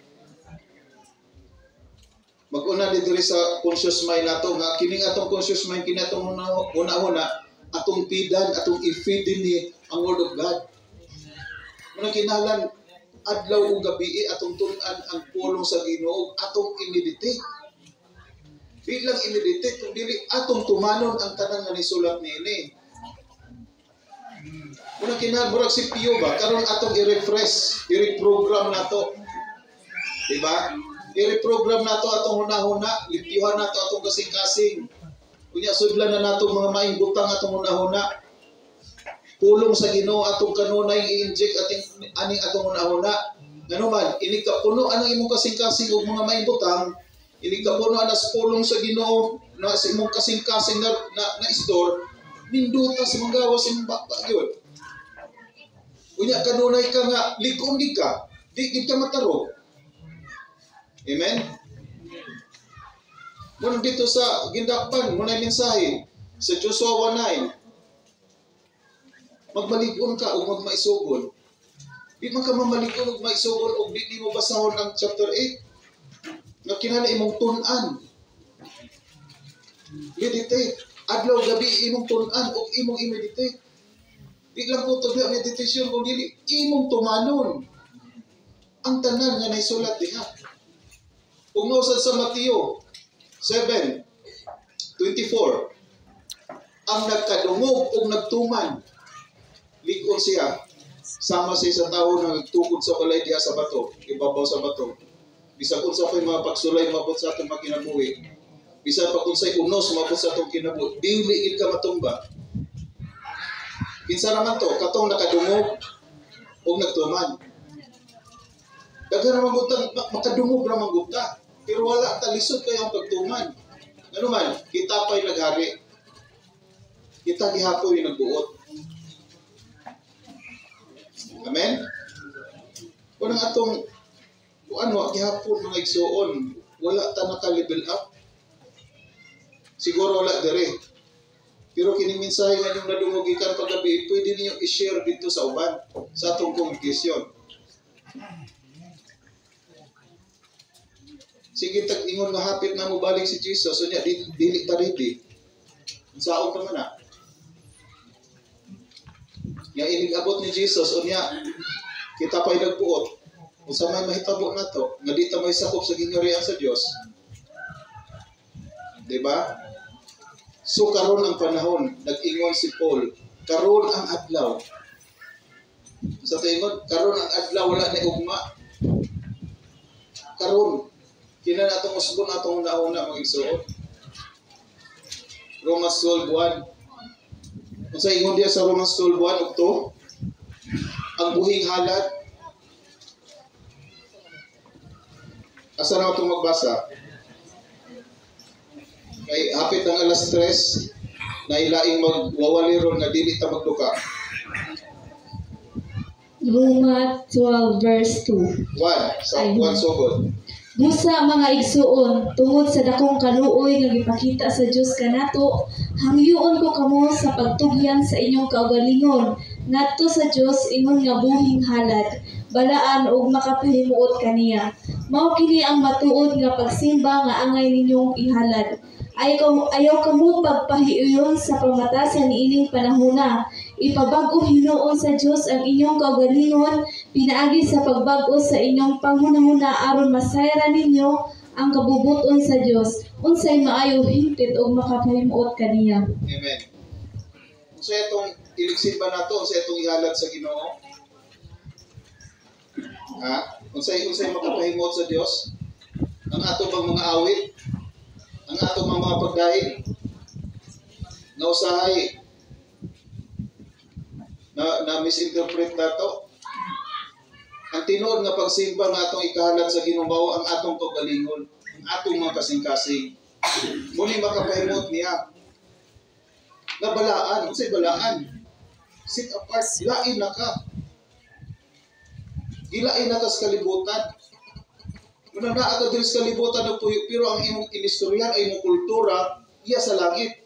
Mag-una dito sa conscious mind nato nga kining atong conscious mind kini atong una-una atong pidan, atong i-feed ni ang word of God. Muna kinahanglan adlaw ug gabi atong tun-an ang pulong sa Ginoo, atong i-meditate. Bilang i-meditate kung dili atong tumanon ang tanan nga nisulat niini. Muna kinahanglan murag si Pio ba karon atong i-refresh, i-reprogram nato. Diba? I-reprogram nato atong huna-huna, lipiyuhan nato atong kasing-kasing. Kunya sudlan na nato mga maing butang atong huna-huna. Pulong sa Ginoo atong kanunay i-inject aning atong huna-huna. Ngano man, ini ka puno anang imong kasing-kasing ug mga maing butang, ini ka puno anas pulong sa Ginoo na sa imong kasing-kasing na store, ninduta sa manggawas imong bakba gyud. Kunya kanunay ka nga likom gid ka, di ka matarog. Amen? Muna dito sa gindakpan, muna mensahe sa Joshua 1:9. Magmalig-on ka o magmaisugon. Di man ka mamalig-on o maisugon o di mo basahon ang chapter 8. Nga kinahanglan imong tun-an. Meditate. Adlaw gabi imong tun-an o imong i-meditate. Di lang po ito meditation kung dili imong tumanon. Ang tanan nga naisulat diha. Kung nausad sa Mateo 7:24, ang nagkadungog o nagtuman, ligon siya, sama sa isang tao na nagtukod sa balay diha sa bato, ibabaw sa bato. Bisa kung sa ako'y mga pagsulay, mabot sa atong makinabuhi. Bisa pa kung sa'y unos, mabot sa atong kinabuhi. Dili ka matumba. Kinsa naman to, katong nakadungog o nagtuman. Daghan naman gutang, makadungog naman guta. Pero wala, talisod kayo ang pagtuman. Ano man, kita pa'y naghari. Kita gihapon yung nagbuot. Amen? Kung ang atong, gihapon mga igsuon, wala ta naka-level up. Siguro wala dire. Pero kiniminsahe nga yung nadungugikan paggabi, pwede niyo i-share dito sa uban, sa atong congregation. Sige, tag-ingon nga hapit na mo balik si Jesus, so niya, dili ta ready. Saon pa man na. Nga inig-abot ni Jesus, o niya, kita pa'y nagbuot. Kung sa may mahitabo na to, nga di ta may sakop sa gingharian sa Diyos. Diba? So, karon ang panahon, nag-ingon si Paul, karon ang adlaw. Sa tingon, karon ang adlaw, wala na ugma. Karon, kina na itong usbon atong una-una mga igsuon. Romans 12:1. Kung sa ingon diya sa Romans 12:1 ug 2, ang buhing halad. Asa na itong magbasa? Kay hapit ang alas 3, na ilaing magwawaliron na dili ta magduka. Roma 12 verse 2. 1 sugod. Busa mga igsuon, tungod sa dakong kaluoy nga gipakita sa Dios kanato, hangyoon ko kamo sa pagtugyan sa inyong kaugalingon ngadto sa Dios ingon nga buhing halad, balaan ug makapahimuot kaniya. Mao kini ang matuod nga pagsimba nga angay ninyong ihalad. Ayaw kamo pagpahiuyon sa pamatasan niining panahona. Ipabag-o Hinuon sa Dios ang inyong kaugalingon, pinaagi sa pagbago sa inyong panghunahuna aron masayran ninyo ang kabubuton sa Dios. Unsay maayo hingpit og makapahimuot kaniya. Amen. Unsa itong iligsimba nato, unsa itong ihalad sa Ginoo? Ha? Unsay makapahimuot sa Dios? Ang ato bang mga awit? Ang ato mga pagdaig? Nga usahay na misinterpret na to. Ang tinuod nga pagsimba nga atong ikahalat sa Ginoo ang atong kaugalingon, ang atong mga kasing-kasing. Muni makapahimot niya. Na balaan, unsay balaan? Sit apart, lain na ka. Gilain na ka sa kalibutan. Muna naa ka diri sa kalibutan na puyo, pero ang imong inistoryan ay imong kultura, iya sa langit.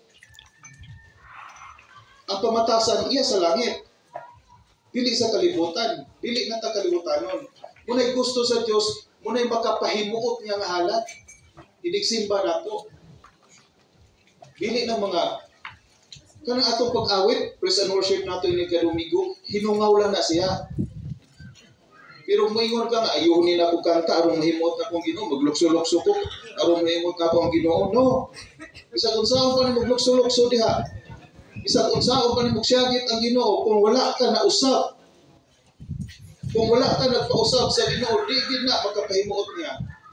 Ang pamatasan, iya sa langit. Dili sa kalibutan. Dili na ta kalibutanon. Muna'y gusto sa Dios, muna'y makapahimuot niya nga halat. Idigsimba nato. Dili na mga kanang atong pag-awit, praise and worship nato ini kadumigo, hinungaw lang na siya. Pero moingon ka nga, ayunin ako kanta, arong mahimot na kong Ginoo, maglukso-lukso ko, arong mahimot na akong Ginoo. No. Bisag unsaon pa ni maglukso-lukso diha. Bisag unsaon pa ni magsyagit ang Ginoo kung wala ka na usab. Kung wala ka nagpausab sa Ginoo, di gid na makapahimuot niya.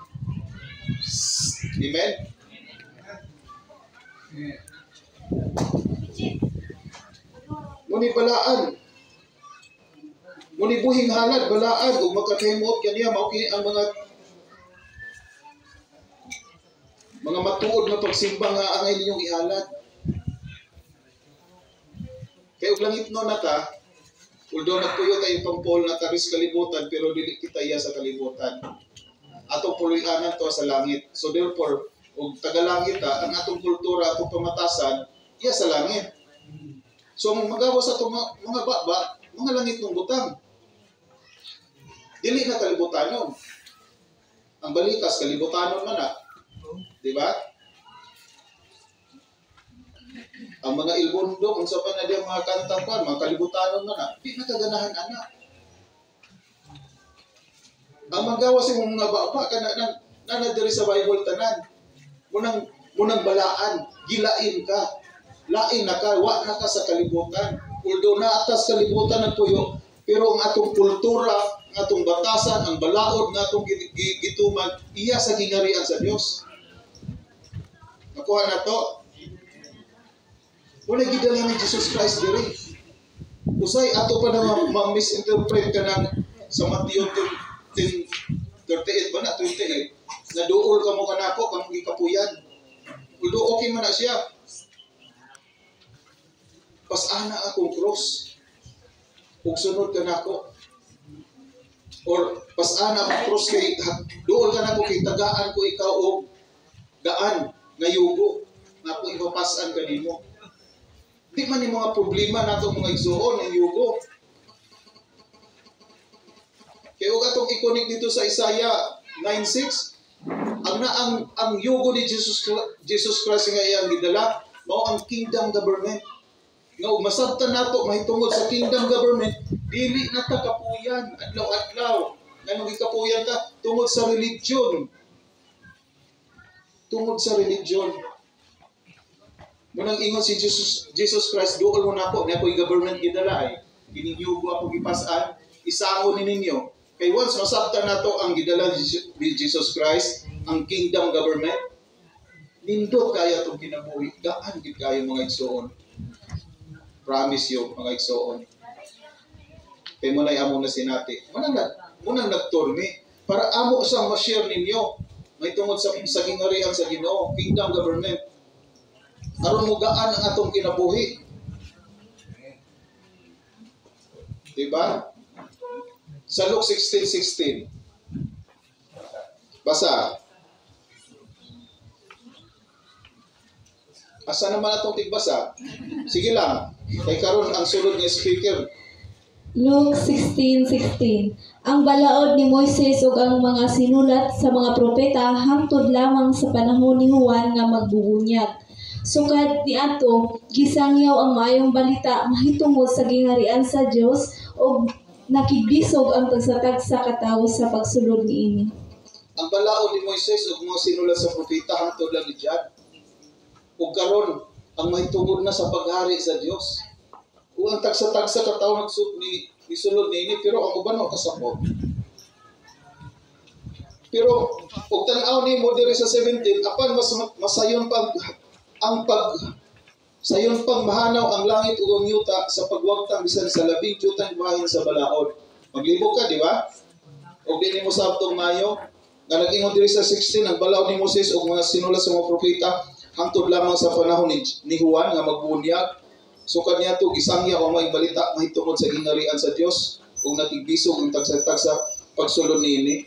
Amen. Muni balaan. Muni buhing halad balaan ug makapahimuot kaniya mao kini ang mga matuod na pagsimba nga angay ninyong ihalad. Kaya og langit no nata, although nagtuyo tayo pampol na taris kalibutan, pero dili kita iya sa kalibutan. Atong pulianan to sa langit. So therefore, og tagalangit ang atong kultura, atong pamatasan, iya sa langit. So magawas atong mga baba, mga langit ng butang. Dili na kalibutanon. Ang balikas, kalibutanon man na. Di ba? Ang mga ilbondo, kung sa pa na di ang mga kantang pan, mga kalibutanon man na, di na kaganahan anak. Ang magawas yung mga baba, na diri sa Bible tanan. Munang balaan, gilain ka. Lain na ka, wa na ka sa kalibutan. Although na atas kalibutan ng puyo, pero ang atong kultura, ang atong batasan, ang balaod, ang atong gituman, iya sa gingarian sa Dios. Nakuha na to. Wala gidala ni Jesus Christ diri. Usay ato pa na ma-misinterpret ka ng sa Matthew 10:38 ba na 28. Na duol ka mo kanako kang gikapuyan. Although okay man na siya. Pas-ana akong cross. Ug sunod ka nako. Or pas-ana akong cross kay duol ka nako kay tagaan ko ikaw og daan nga yugo na kung ipapasan ka nimo. Di man yung mga problema nato mga igsuon ng yugo. Kaya huwag atong ikonik dito sa Isaiah 9:6. Ang yugo ni Jesus Christ nga iyang gidala, mao ang kingdom government. Nga masabtan nato mahitungod sa kingdom government, dili na ta kapuyan adlaw-adlaw. Nganong gikapuyan ta tungod sa religion. Tungod sa religion. Munang ingon si Jesus Christ, dool mo na po, na ako'y government gidala ay, giningyugo ako gipasaan, isaon ni ninyo. Kay once masabtan na to ang gidala ni Jesus Christ, ang kingdom government, nindot kaya itong kinabuhi, daan gid kayo mga igsoon. Promise you, mga igsoon. Kay muna'y amo na sinati. Munang nagturmi, para amo sang ma-share ninyo, may tungod sa gingarian sa Ginoo, kingdom government. Aron mo gaan ang atong kinabuhi. Diba? Sa Luke 16:16. Basa. Asa naman atong tigbasa? Sige lang. Kay karon ang sulod nga speaker. Luke 16:16. Ang balaod ni Moises ug ang mga sinulat sa mga propeta hangtod lamang sa panahon ni Juan nga magbubunyag. Sukad ni ato, gisangyaw ang maayong balita mahitungod sa gingarian sa Dios ug nakibisog ang tagsatag sa katawo sa pagsulod niini. Ang balaod ni Moises ug mga sinulat sa propeta hangtod lang ni Diyan. Ug karon ang mahitungod na sa paghari sa Dios. Ug ang tagsatag sa katawo ni sulod niini pero ang uban mo kasabot. Pero ug tan-aw nimo diri sa 17 apan mas masayon pa ang Sayon pang mahanaw ang langit ug ang yuta sa pagwagtang bisan sa labing jutang bahin sa balaod. Maglibog ka, di ba? O di nimo sabtong Mayo, nga nag-ingon diri sa 16 ang balaod ni Moses ug mga sinulat sa mga propeta hangtod lamang sa panahon ni Juan nga magbunyag. So kaniya to gisangya o may balita mahitungod sa gingharian sa Dios ug natigbisog ang tagsa-tagsa pagsulod niini.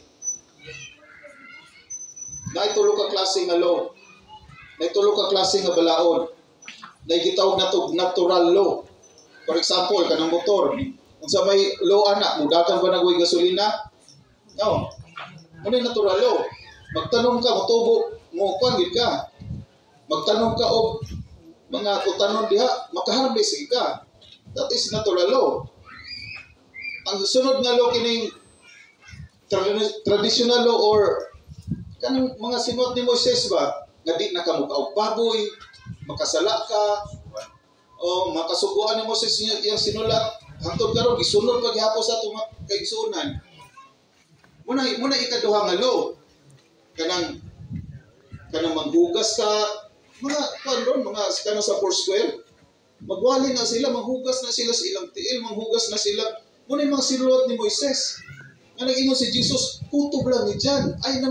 Naitulo ka klase nga law. Naitulo ka klase nga balaod. Gitawag na to natural law. For example, kanang motor. Kung sa may law ana, mudakan ba nagway gasolina? No. Muna natural law. Magtanong ka, motubo, mo kwangit ka. Magtanong ka o mga utanon diha, makahanap din ka. That is natural law. Ang sunod nga law kining traditional law or kanang mga sinuot ni Moises ba, nga di na ka mukaog baboy, makasala ka, o makasuguan ni Moses yung sinulat, hangtod karon gisunod paghapon sa itong kaigsunan. Muna ikaduha nga law, kanang manghugas ka, mga kanang sa Foursquare, magwali na sila, manghugas na sila sa ilang tiil, manghugas na sila, muna yung mga sinulat ni Moises. Nga nag-ingon si Jesus, kutob lang ni Jan, ay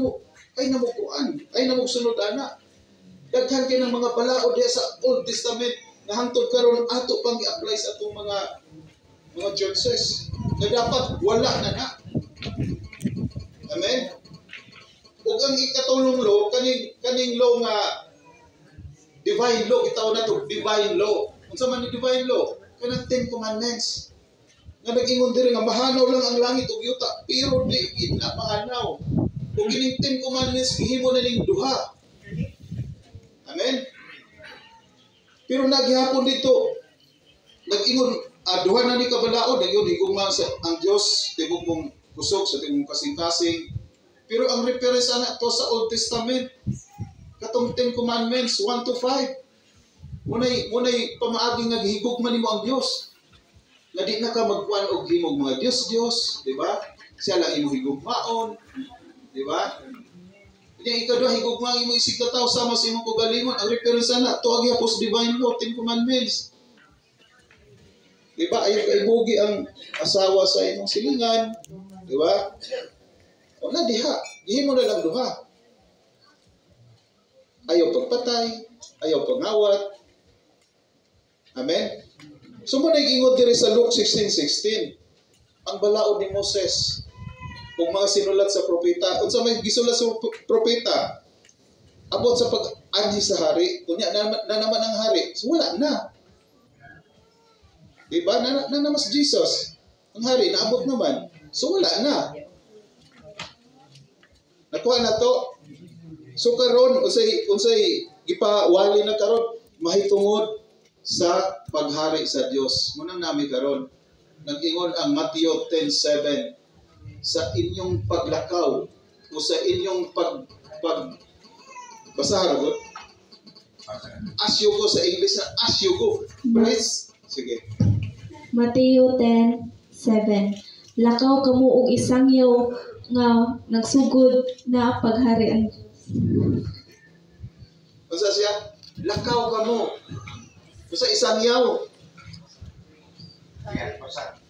namog sunod ana. Daghan kay ng mga balaod diha sa Old Testament na hangtod karon ato pang i-apply sa atong mga churches. Na dapat wala na. Amen. Ug ang ikatulong law kaning law nga divine law gitawag nato divine law. Unsa man ni divine law? Kanang 10 commandments. Nga nag-ingon diri nga mahanaw lang ang langit ug yuta pero di na mahanaw. Kung gining 10 commandments, gihimo na ning duha. Amen? Pero naghihapon dito, nag-ingon, duha na ni kabalaod, nag-ingon, higugma ang Diyos, tibog mong kusog sa tingong kasing-kasing. Pero ang reference na to sa Old Testament, katong 10 commandments, 1 to 5. Munay pamaagi nga gihigugma nimo ang Diyos. Nga di na ka magkuan og himog mga Diyos, di ba? Siya lang imo higugmaon. Di ba? Kaya ikadua, higugma ang imong isig ka tao sama sa imong kugalingon. Ang reference na, tuwag yapos divine law, 10 commandments. Di ba? Ayaw kaibugi ang asawa sa imong silingan. Di ba? O na diha, gihimo na lang duha. Ayaw pagpatay, ayaw pangawat. Amen? So mo nag-ingon diri sa Luke 16:16. Ang balaod ni Moses, kung mga sinulat sa propeta, kung sa may gisulat sa propeta, abot sa pag-anhi sa hari, kunya na naman ang hari, so wala na. Diba? Na naman si Jesus. Ang hari, naabot naman. So wala na. Nakuha na to. So karon, unsay ipawali na karon, mahitungod sa paghari sa Dios. Munang nami karon. Nag-ingon ang Matthew 10:7. Sa inyong paglakaw o sa inyong basahan ako. Asyugo sa English na asyugo. Press. Sige. Mateo 10:7. Lakaw kamo og isang yaw nga nagsugod na pagharian. Unsa siya? Lakaw kamo. Sa isang yaw. Ayan, basa.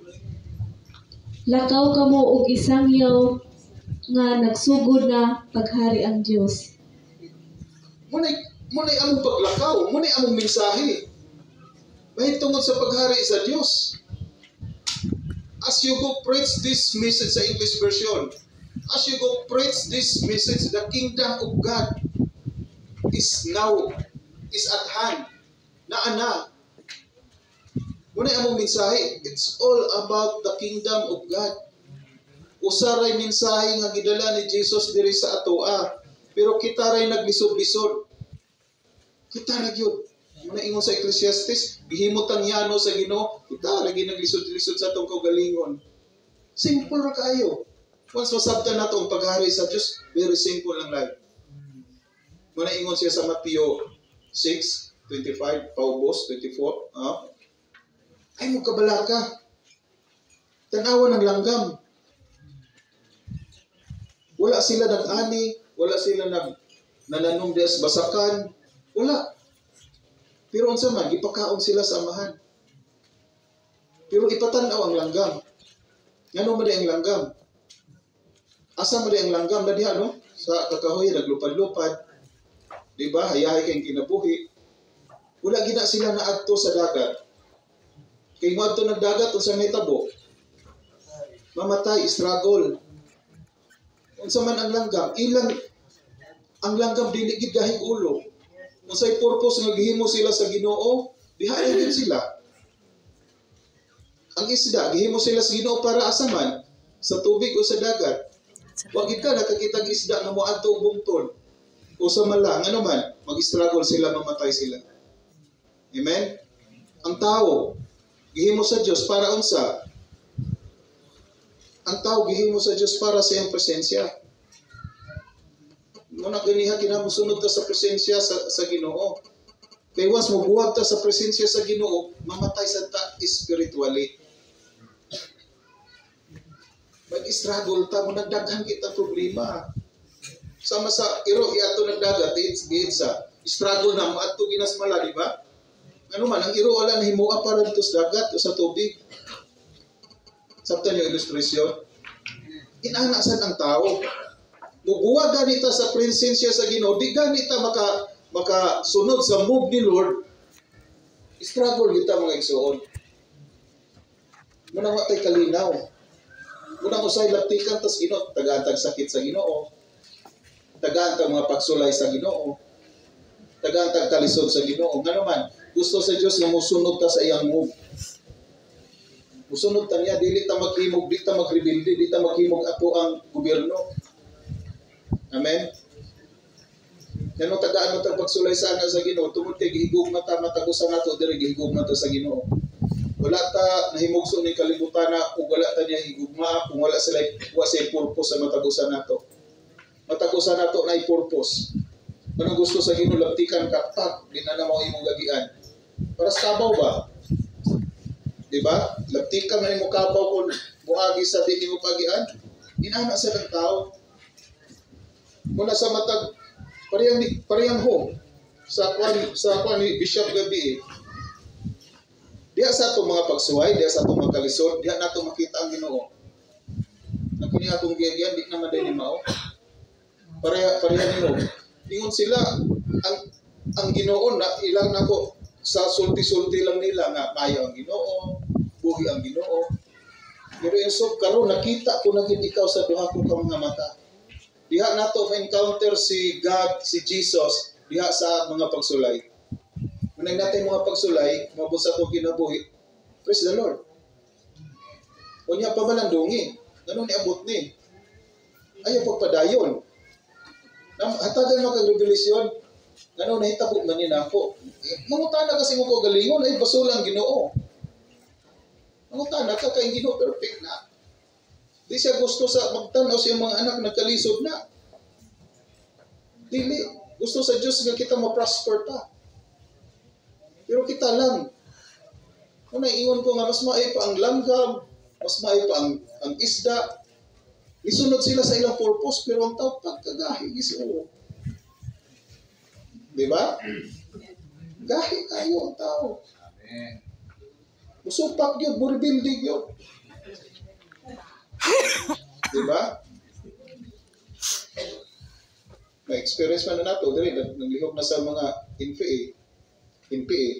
Lakaw kamo og isang yaw nga nagsugod na paghari ang Dios. Munay among paglakaw, munay among mensahe. Mahitungod sa paghari sa Dios. As you go preach this message sa English version, as you go preach this message, the kingdom of God is at hand. Naana. Muna among mensahe, it's all about the kingdom of God. Usaray mensahe nga gidala ni Jesus diri sa atoa, pero kita ray naglisod-lisod. Kita ra gyud. Muna ingon sa Ecclesiastes, gihimot ang yano sa Ginoo, kita ra gyud naglisod-lisod sa atong kaugalingon. Simple ra kaayo. Once masabtan nato ang paghari sa Dios, very simple lang life. Muna ingon siya sa Matthew 6:25, paubos 24, ay mo kabalaka. Tanawa ng langgam. Wala sila nag-ani, wala sila nananom des basakan. Wala. Pero unsa man gipakaon sila sa amahan. Pero ipatanaw ang langgam. Ngano man ang langgam? Asa man ang langgam na diha no? Sa kakahoy naglupad-lupad. Di ba? Hayahay kayong kinabuhi. Wala gina sila na adto sa dagat. Kay mo adto nagdagat unsa may tabo? Mamatay, struggle. Unsa man ang langgam, ang langgam dili gid gahig ulo. Unsay purpose nga gihimo sila sa Ginoo? Diha gid sila. Ang isda gihimo sila sa Ginoo para asa man? Sa tubig o sa dagat. Wa gid ka nakakita ng isda nga moadto og bungtod. O sa mala, ano man, mag-struggle sila, mamatay sila. Amen? Ang tao, gihimo sa Dios para unsa? Ang tao gihimo sa Dios para sa iyang presensya. Muna ganiha kinamusunod ta sa presensya sa Ginoo. Kay once mobuhat ta sa presensya sa Ginoo, mamatay sa ta spiritually. Mag-struggle ta mo nagdaghan kita problema. Sama sa iro iato nagdagat sa struggle na mo adto ginasmala, di ba? Ano man ang iro wala nahimoa para dito sa dagat o sa tubig. Sabtan yung ilustrasyon. Inana sad ang tao. Mubuwa ganita sa presensya sa Ginoo, di ganita makasunod sa move ni Lord. Struggle kita mga igsoon. Muna matay kalinaw. Muna usay laptikan tas Ginoo, tagaan sakit sa Ginoo. Tagaan mga pagsulay sa Ginoo. Tagaan kalisod sa Ginoo. Ngano man, gusto sa Dios nga mosunod ta sa iyang move. Musunod ta niya, dili ta maghimog, dili ta magrebilde, dili ta maghimog ato ang gobyerno. Amen. Ngano tagaan mo ta pagsulay sana sa Ginoo, tungod kay gihigugma mata matagusan nato diri gihigugma ta sa Ginoo. Wala ta nahimugso ni kalibutan na kung wala ta niya higugma, kung wala sila wasay purpose sa matagusan nato. Matagusan nato na purpose. Anong gusto sa Ginoo labtikan ka pa, di na mo imong gagian. Para sa kabaw ba? Di ba? Labtikan man imong kabaw kung muagi sa di mo pagian. Inana sa ng tao. Muna sa matag parehang ho sa kwan ni Bishop Gabi. Diya sa atong mga pagsuway, diya sa atong mga kalisod, diya nato makita ang Ginoo. Nakini atong giyan di naman din mao. Pareha nimo. Ingon sila ang Ginoo na ilang nako sa sulti-sulti lang nila nga mayo ang Ginoo, buhi ang Ginoo. Pero yung karon nakita ko na gid ikaw sa duha ko ka mga mata. Diha nato ma-encounter si God, si Jesus diha sa mga pagsulay. Kung natin mga pagsulay, mabot sa itong kinabuhi, praise the Lord. Unya pa man ang dungin, ganun niabot ni. Ayaw pagpadayon. Hatagan mo kang revelasyon, ganun nahitabo man ni nako. Mangutana kasi mo ko galingon, ay basulang Ginoo. Mangutana ka kay Ginoo perfect na. Di siya gusto sa magtanaw sa mga anak nagkalisod na. Dili. Gusto sa Diyos nga kita ma-prosper ta. Pero kita lang. Kung naiingon ko nga, mas maay pa ang langgam, mas maay pa ang isda. Isunod sila sa ilang purpose, pero ang tao pagkagahi. Di ba? Gahi kayo ang tao. Amen. Musupak yun, bodybuilding yun. Diba? May experience man na nato diri naglihok na sa mga NPA.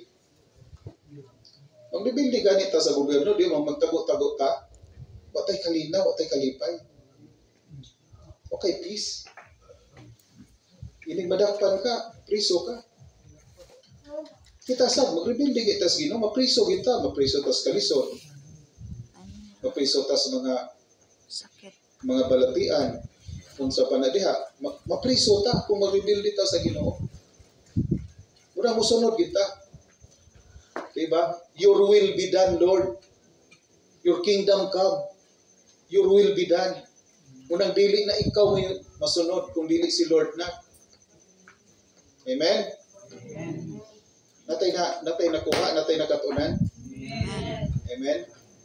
Ang bibildi ganita sa gobyerno di mo magtago-tago ta. Watay kalinaw, watay kalipay. Okay, peace. Ining madakpan ka, priso ka. Kita sab magrebildi kita sa Ginoo, mapriso kita, mapriso tas kalisod. Mapriso tas mga Sakit. mga balatian kung sa panadiha mapriso ta kung mag-rebuild ta sa Ginoo. Muna mo sunod kita. Diba? Your will be done, Lord. Your kingdom come. Your will be done. Unang dili na ikaw ngayon masunod kung dili si Lord na. Amen? Natay nakuha, natay nakatunan. Amen?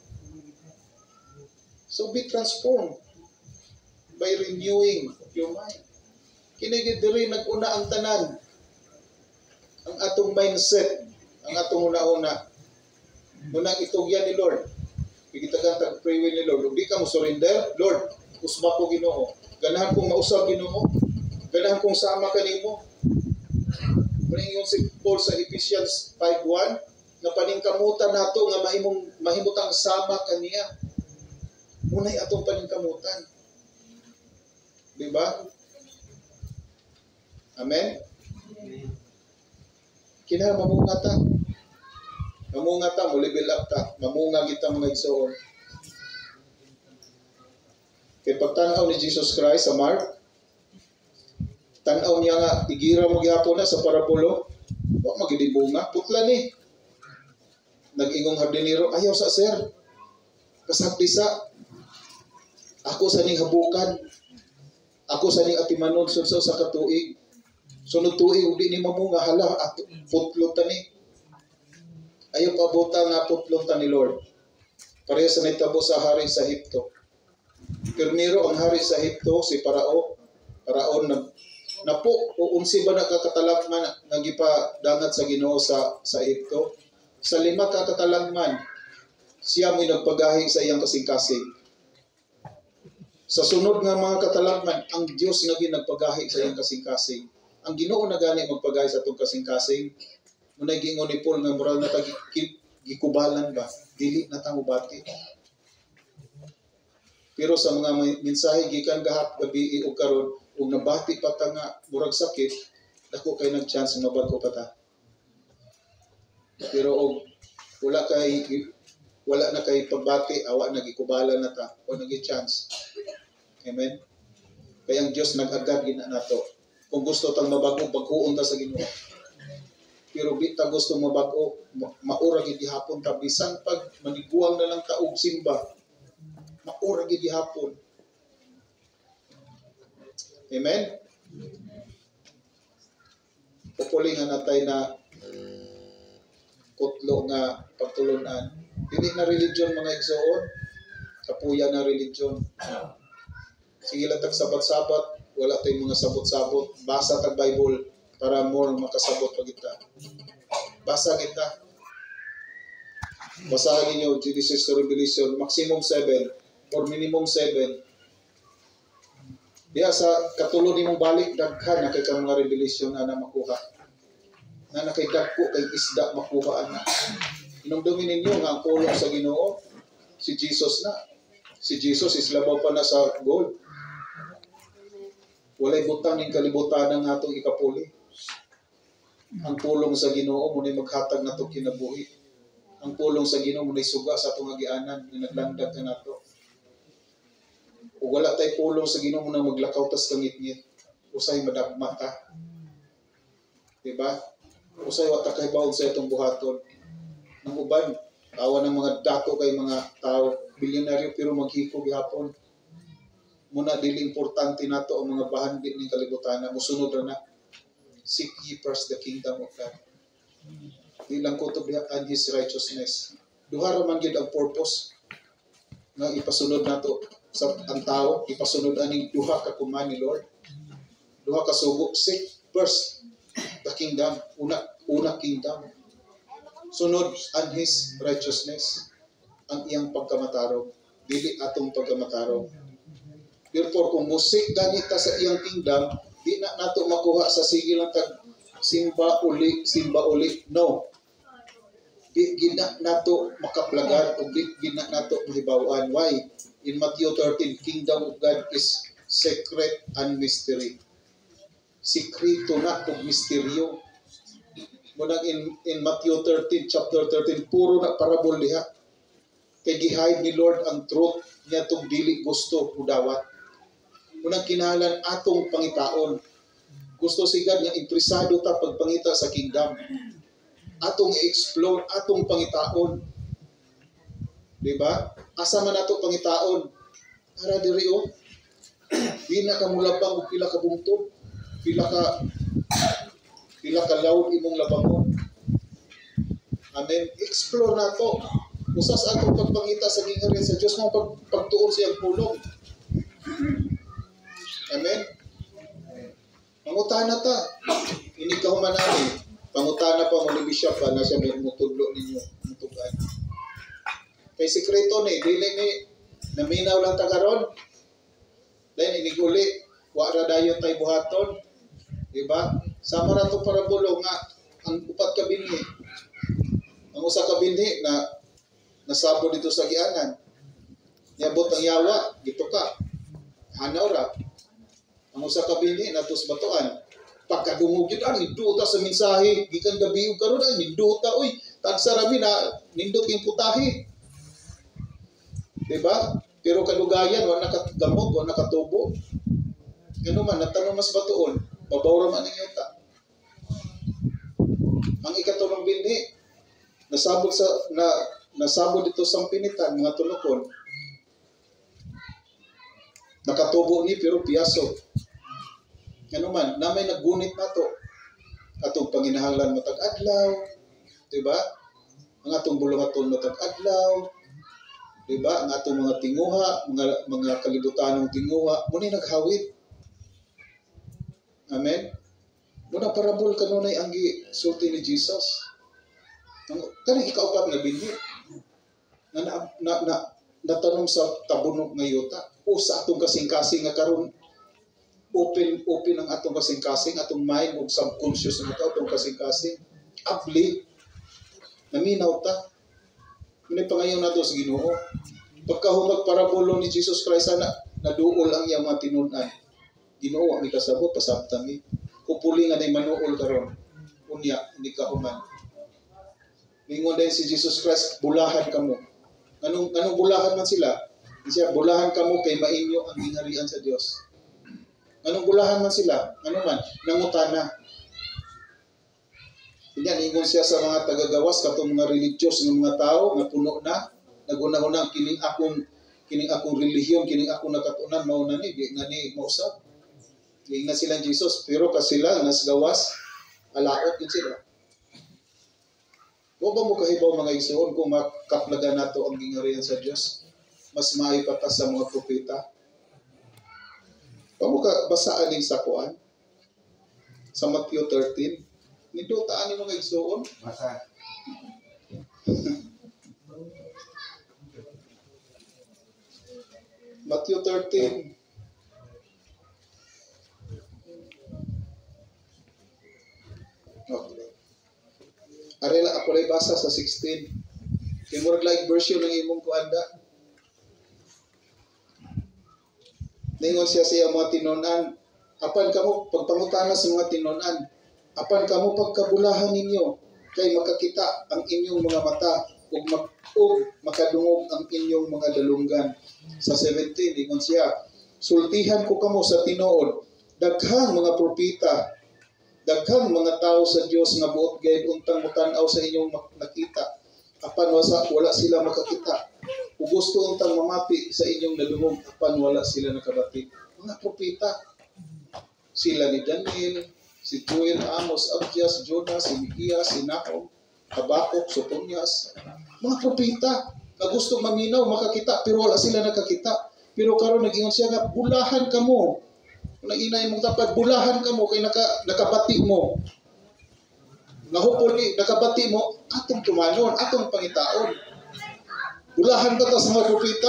So be transformed by renewing your mind. Kinigid diri nag-una ang tanan. Ang atong mindset Ang atong una-una, munang itugyan ni Lord. Pagkitagan tag-pray ni Lord. Hindi ka mo surrender, Lord, usba ko Ginoo. Ganahan kong mausab Ginoo. Ganahan kong sama kanimo. Maningon si Paul sa Ephesians 5:1 na paningkamutan nato nga mahimutang sama kaniya. Munay atong paningkamutan. Di ba? Amen? Kinahanglan mamunga ta. Mamunga ta, mo level up ta. Mamunga kita mga igsoon. Kaya pagtanaw ni Jesus Christ sa Mark, tanaw niya nga, igira mo gyapon na sa parabulo, wa magidibunga, putla ni. Nag-ingong hardinero, ayaw sa sir. Kasagpisa. Ako sa ning habukan. Ako sa ning atimanon sa katuig. Sunod tuig, hindi ni mamunga, hala, at putlong ta ni. Ayaw pabuta nga putlong ta ni Lord. Pareha sa naitabo sa hari sa Ehipto. Primero ang hari sa Ehipto, si Paraon napo o unsi ba nakakatalagman nagipadangat sa Ginoo sa Ehipto. Sa 5 kakatalagman, siya mo'y nagpagahi sa iyang kasing-kasing. Sa sunod nga mga katalagman, ang Dios nga nagpagahi sa iyang kasing-kasing. Ang Ginoo na gani magpagahi sa itong kasing-kasing. Munay gingon ni Paul nga moral na gikubalan ba? Dili na tang ubati. Pero sa mga mensahe gikan gahap gabi o karon ug nabati pa ta nga murag sakit, dako kay nag-chance mabag-o pa ta. Pero og wala na kay pagbati, awa nagikubalan na ta o nagi-chance. Amen. Kaya ang Dios nag-agad gina nato. Kung gusto tang mabago, pagkuon ta sa Ginoo. Pero di ta gusto mabago, maura gid gihapon ta bisan pag maniguang na lang ta og simba. Maura gid gihapon. Amen. Pupuli nga natay na kutlo nga pagtulunan. Dili na religion mga igsoon, kapuya na religion. Sige lang tag sabat-sabat, wala tayong mga sabot-sabot. Basa tag Bible para more makasabot pa kita. Basa kita. Basahin niyo Genesis to Revelation, maximum 7 or minimum 7. Diya sa katulod nimong balik, daghan na kay mga revelation na makuha. Na nakay dagko kay isda makuha na. Inumdumin ninyo nga ang pulong sa Ginoo, si Jesus na. Si Jesus is labaw pa na sa gold. Walay butang ning kalibutan ng atong ikapuli. Ang pulong sa Ginoo munay maghatag nato kinabuhi. Ang pulong sa Ginoo munay suga sa atong agianan nga naglandag kanato. O wala tay pulong sa Ginoo na maglakaw tas kangit-ngit. Usay madagma ta. Diba? Usay wa ta kay baon sa itong buhaton. Nang uban, awa ng mga dato kay mga tao, bilyonaryo pero maghiko gihapon. Muna dili importante nato ang mga bahandi ni kalibutan na musunod na. Seek ye first the kingdom of God. Di lang kutob and His righteousness. Duha ra man gyud ang purpose nga ipasunod nato sa ang tao, ipasunod aning duha ka kuman ni Lord. Duha ka sugo. Seek first the kingdom. Una kingdom. Sunod ang His righteousness. Ang iyang pagkamatarong. Dili atong pagkamatarong. Therefore, kung musik ganita sa iyang kingdom, di na nato makuha sa sige lang tag simba uli. No. Di gina nato makaplagan o di gina nato mahibawan. Why? In Matthew 13, kingdom of God is secret and mystery. Sikrito na o misteryo. Munang in Matthew 13, chapter 13, puro na parabol diha. Kay gihide ni Lord ang truth niya itong dili gusto udawat. Munang kinahanglan atong pangitaon. Gusto si God nga interesado ta pagpangita sa kingdom. Atong i-explore, atong pangitaon. Diba? Asa man ato pangitaon. Ara diri o. Di na ka mulabang o pila ka bungtod. Pila ka lawd imong labangon. Amen. Explore nato. Usas atong pagpangita sa gingharian sa Dios mo pagtuon sa iyang pulong. Amen. Mangutan na ta. Ini kahumanani. Pangutana pa mo ni Bishop na siya may mutudlo ninyo. Mutugan. Kay sikreto ni, dili ni naminaw lang tagaron. Dahil iniguli, wara dayon tay buhaton. Diba? Sama ra to parabulo nga ang upat ka binhi. Ang usa ka binhi na nasabo dito sa gianan. Niabot ang yawa, gito ka. Hanaw ra. Ang usa ka binhi natos batuan. Pagkadungog yun, ninduta sa mensahe, gikan gabi yung karoon, ninduta, uy, tagsarami na, nindot yung putahe. Diba? Pero kalugayan, wala nakagamot, wala nakatubo. Gano'n man, natanong mas batuon, babawra man ang yuta. Ang ikatulong binhi, nasabot dito sa pinitan, mga tulokon. Nakatubo ni, pero piyaso. Ano man, na may naggunit na to. Atong panginahanglan matag-adlaw. Diba? Ang atong bulungaton matag-adlaw. Diba? Ang atong mga tinguha, mga kalibutanong tinguha, muna naghawid. Amen? Muna parabol kanunay ang sulti ni Jesus. Kanang ikaupat na binhi. Natanong sa tabunok nga yuta. O sa atong kasing-kasing nga karon open ang atong kasing-kasing, atong mind o subconscious na ito, atong kasing-kasing. Abli. Naminaw ta. May pangayaw na ito sa Ginoo. Pagkahumag parabulo ni Jesus Christ, naduol ang iyang mga tinunan. Ginoo, may kasabot, pasabtami. Kupuli nga na manuol karon. Unya, hindi ka human. Mingon din si Jesus Christ, bulahan ka mo. Anong bulahan man sila? Siya, bulahan ka mo kay mainyo ang gingharian sa Dios. Anong bulahan man sila? Ano man? Nangutana. Yan, ingon siya sa mga tagagawas, katong mga religious ng mga tao, na puno na, naguna-una, kining akong relihiyon, kining akong nakatunan, mauna ni, di nga ni mausap. Di nga silang Jesus, pero kasi sila, nas gawas, alaot din sila. O ba mo kahibaw mga igsoon kung makaplagan nato ang gingharian sa Diyos? Mas maipata sa mga propeta. Paano ka basaan din sa kuan? Sa Matthew 13. Nidutaan ni mga igsoon. Masa. Matthew 13. Okay. Arela ako rin basa sa 16. Kaya murag like version ng imong kuanda. Ningon siya siya mga tinunan. Apan kamo pagpangutana sa mga tinunan. Apan kamo pagkabulahan ninyo kay makakita ang inyong mga mata ug makadungog ang inyong mga dalunggan. Sa 17 ningon siya, sultihan ko kamo sa tinuod, daghang mga propeta, daghang mga tao sa Dios nga buot gayud untang mutan-aw sa inyong nakita. Apan wala sila makakita. Kung gusto untang mamapi sa inyong nadungog, apan wala sila nakabati. Mga propeta. Sila ni Daniel, si Joel, Amos, Abdias, Jonas, si Mikias, si Nahum, Habakuk, Soponias. Mga propeta na gusto maminaw, makakita, pero wala sila nakakita. Pero karon nag-ingon siya nga, bulahan ka mo. Kung nag-inay mong tapat, bulahan ka mo, kay nakabati mo. Nahupuli, nakabati mo, atong tumanon, atong pangitaon. Bulahan ka sa mga propeta?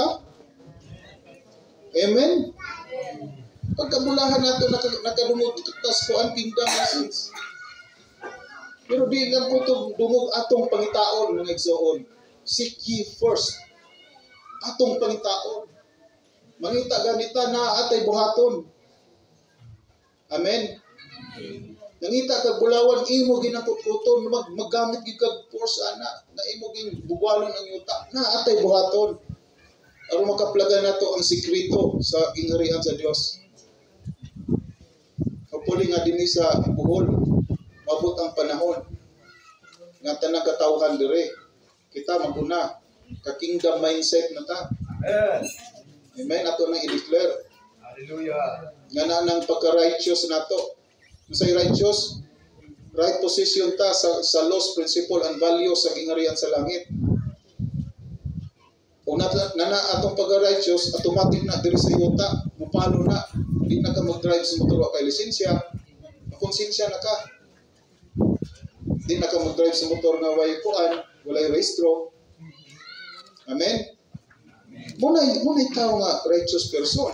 Amen? Pagkabulahan nato, nakadungog tas ko ang kingdom message. Pero di lang po itong dungog atong pangitaon, mga igsoon. Seek ye first. Atong pangitaon. Mangita ganita na atay buhaton. Amen? Nangita kag bulawan, imo ginakutkuton, maggamit gyud kag force ana, na imo ging bugalon ang yuta, na atay buhaton. Aron makaplagan nato ang sikreto sa gingharian sa Dios. Kapuli nga dinhi sa Bohol, mabot ang panahon nga tanang katawhan dire. Kita maguna ka kingdom mindset na ta. Amen. Amen, ato nang i-declare. Hallelujah. Nga na nang pagka-righteous nato. Say righteous, right position ta sa laws, principle, and value sa gingharian sa langit. Kung na atong pag-righteous, automatic na diri sa yuta, mupalo na, hindi na ka mag-drive sa motor wa kay lisensya, makonsensya na ka. Di na ka mag-drive sa motor nga way kuan, walay rehistro. Amen? Muna'y tao nga righteous person.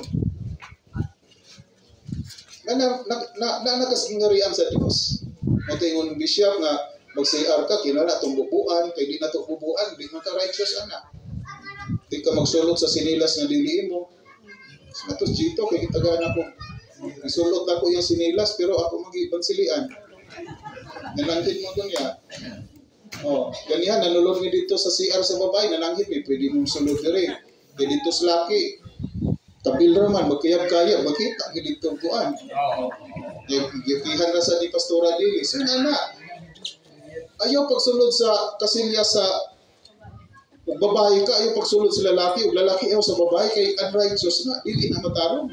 Nakasingarian sa Diyos. Matingon bishop nga mag-CR ka, kinala itong bubuan, kay di na itong bubuan, di man ka righteous anak. Di ka magsulot sa sinilas na dili mo. Natos dito, kay kitagana ko. Isulot ako yung sinilas, pero ako mag-ibang silian. Nananghit mo doon ya. Oh, ganyan, nanulog niya dito sa CR sa babae, nananghit mo, pwede mong sulot na rin. Kaya dito sa laki, kabil raman, magkayab-kayab, makita ka dito buwan. Gipihan na sa di Pastora Dili. So, ayaw pagsulod sa kasilya sa babae ka, ayaw pagsulod sa lalaki, o lalaki ayaw sa babae, kay unrighteous na, hindi na matarong.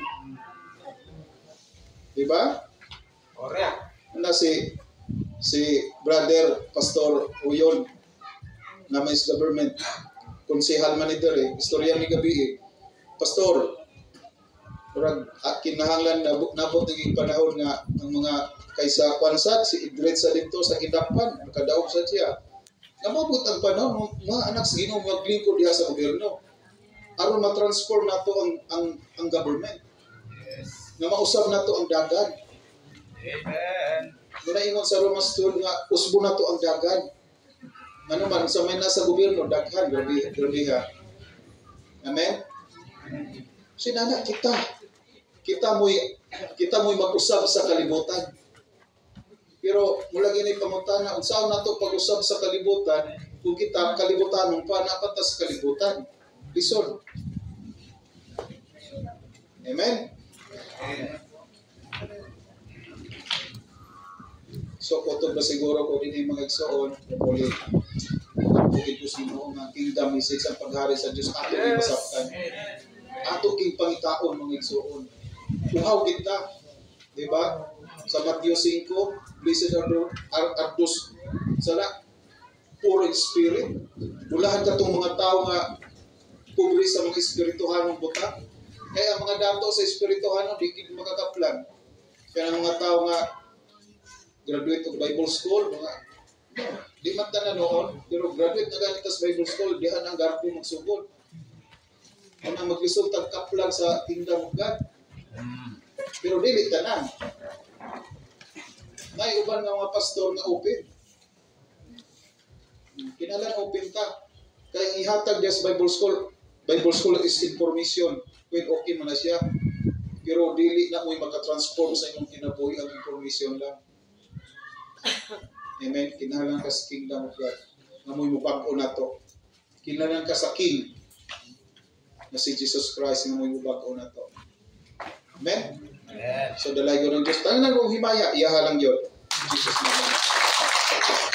Diba? Correct. Na si Brother Pastor Uyon na may government, konsehal man ito istorya ni gabi Pastor, kinahanglan nabot naging panahon nga ang mga kaysa kwansat, si Idret sa dito sa Kidapan, nakadaog sa siya. Namabot ang panahon, mga anak sa Ginoo maglingkod diha sa gobyerno. Aron ma-transform nato ang government. Nga mausab nato ang dagat. Amen. Muna ingon sa Romans 12 nga usbo nato ang dagat. Ano man sa may nasa gobyerno daghan grabe ha. Amen. Sinana kita mo'y mag-usab sa kalibutan. Pero mula gini pamutana, unsaon nato pag-usab sa kalibutan kung kita kalibutan ng panapatas kalibutan. Lison. Amen. So, kutog na siguro ko din yung mga igsoon, muli, bukid ko sino nga kingdom message ang paghari sa Diyos, ato yung masaptan. Ato yung pangitaon mga igsoon. Uhaw kita, di ba? Sa Matthew 5, blessed are those sana, poor in spirit. Bulahan ka itong mga tao nga pobre sa mga espirituhanong buta. Kaya ang mga dato sa espirituhanong, di kita makakaplan. Kaya ang mga tao nga graduate of Bible School, mga di man ta na noon, pero graduate na ganit sa Bible School, dihan ang garpo magsugod. Ano maglisod tag kaplag sa kingdom of God. Pero dili tanan. May uban nga mga pastor nga open. Kinalan open ta. Kaya ihatag diya sa Bible School is information. When okay man na siya. Pero dili na mo'y makatransform sa inyong kinabuhi ang information lang. Amen. Kinahanglan ka sa kingdom of God. Namoy mo bag-o na to. Kinahanglan ka sa King na si Jesus Christ. Namoy mo bag-o na to. Amen. So dalay ko ng Diyos. Tayo na kong himaya. Iyaha lang yun. Jesus name.